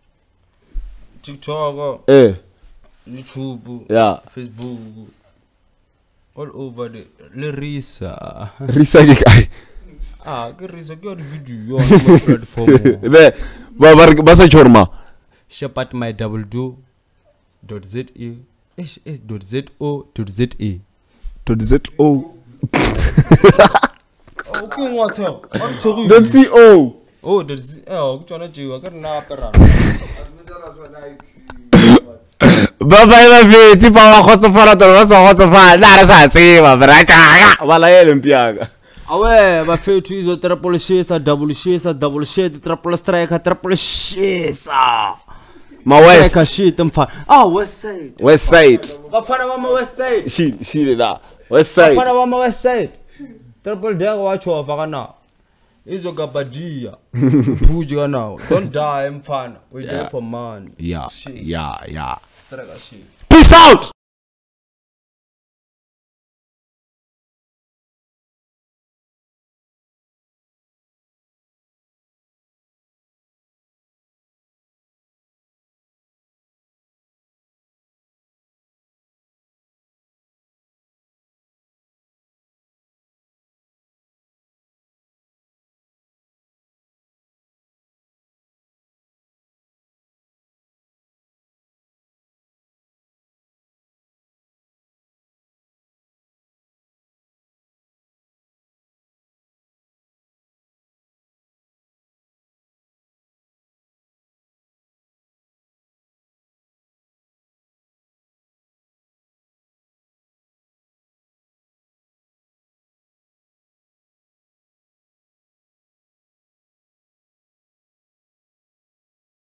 TikTok, Eh. YouTube, Yeah. Facebook, all over the le Risa. Risa ke kae? Ah, ke Risa ke video on my platform. Be ba ba sa chorma. Sheppard my double do dot z e h s dot z o dot z e To the Z O. Okay, what up? What to Don't see O. Oh, dot z oh, ke tsona tjeo ka nna apera. Ba ba ba ve ti fa wa khotsofala to ba sa khotsofala na re sa tseba bra ka ba la yele mpiaka. Awe ba fethu izo triple shisa double shisa double shit triple strike triple shisa. Ma west. Strike shit mfa. Ah, west side. West side. Bafana ba ma west side. She she da. West side. Bafana ba ma west side. Triple dare wa chova kana. Izo gabadia. Puji kana. Don't die mfana. We there for man. Yeah. Shit. Yeah, yeah. Strike shit. Peace out.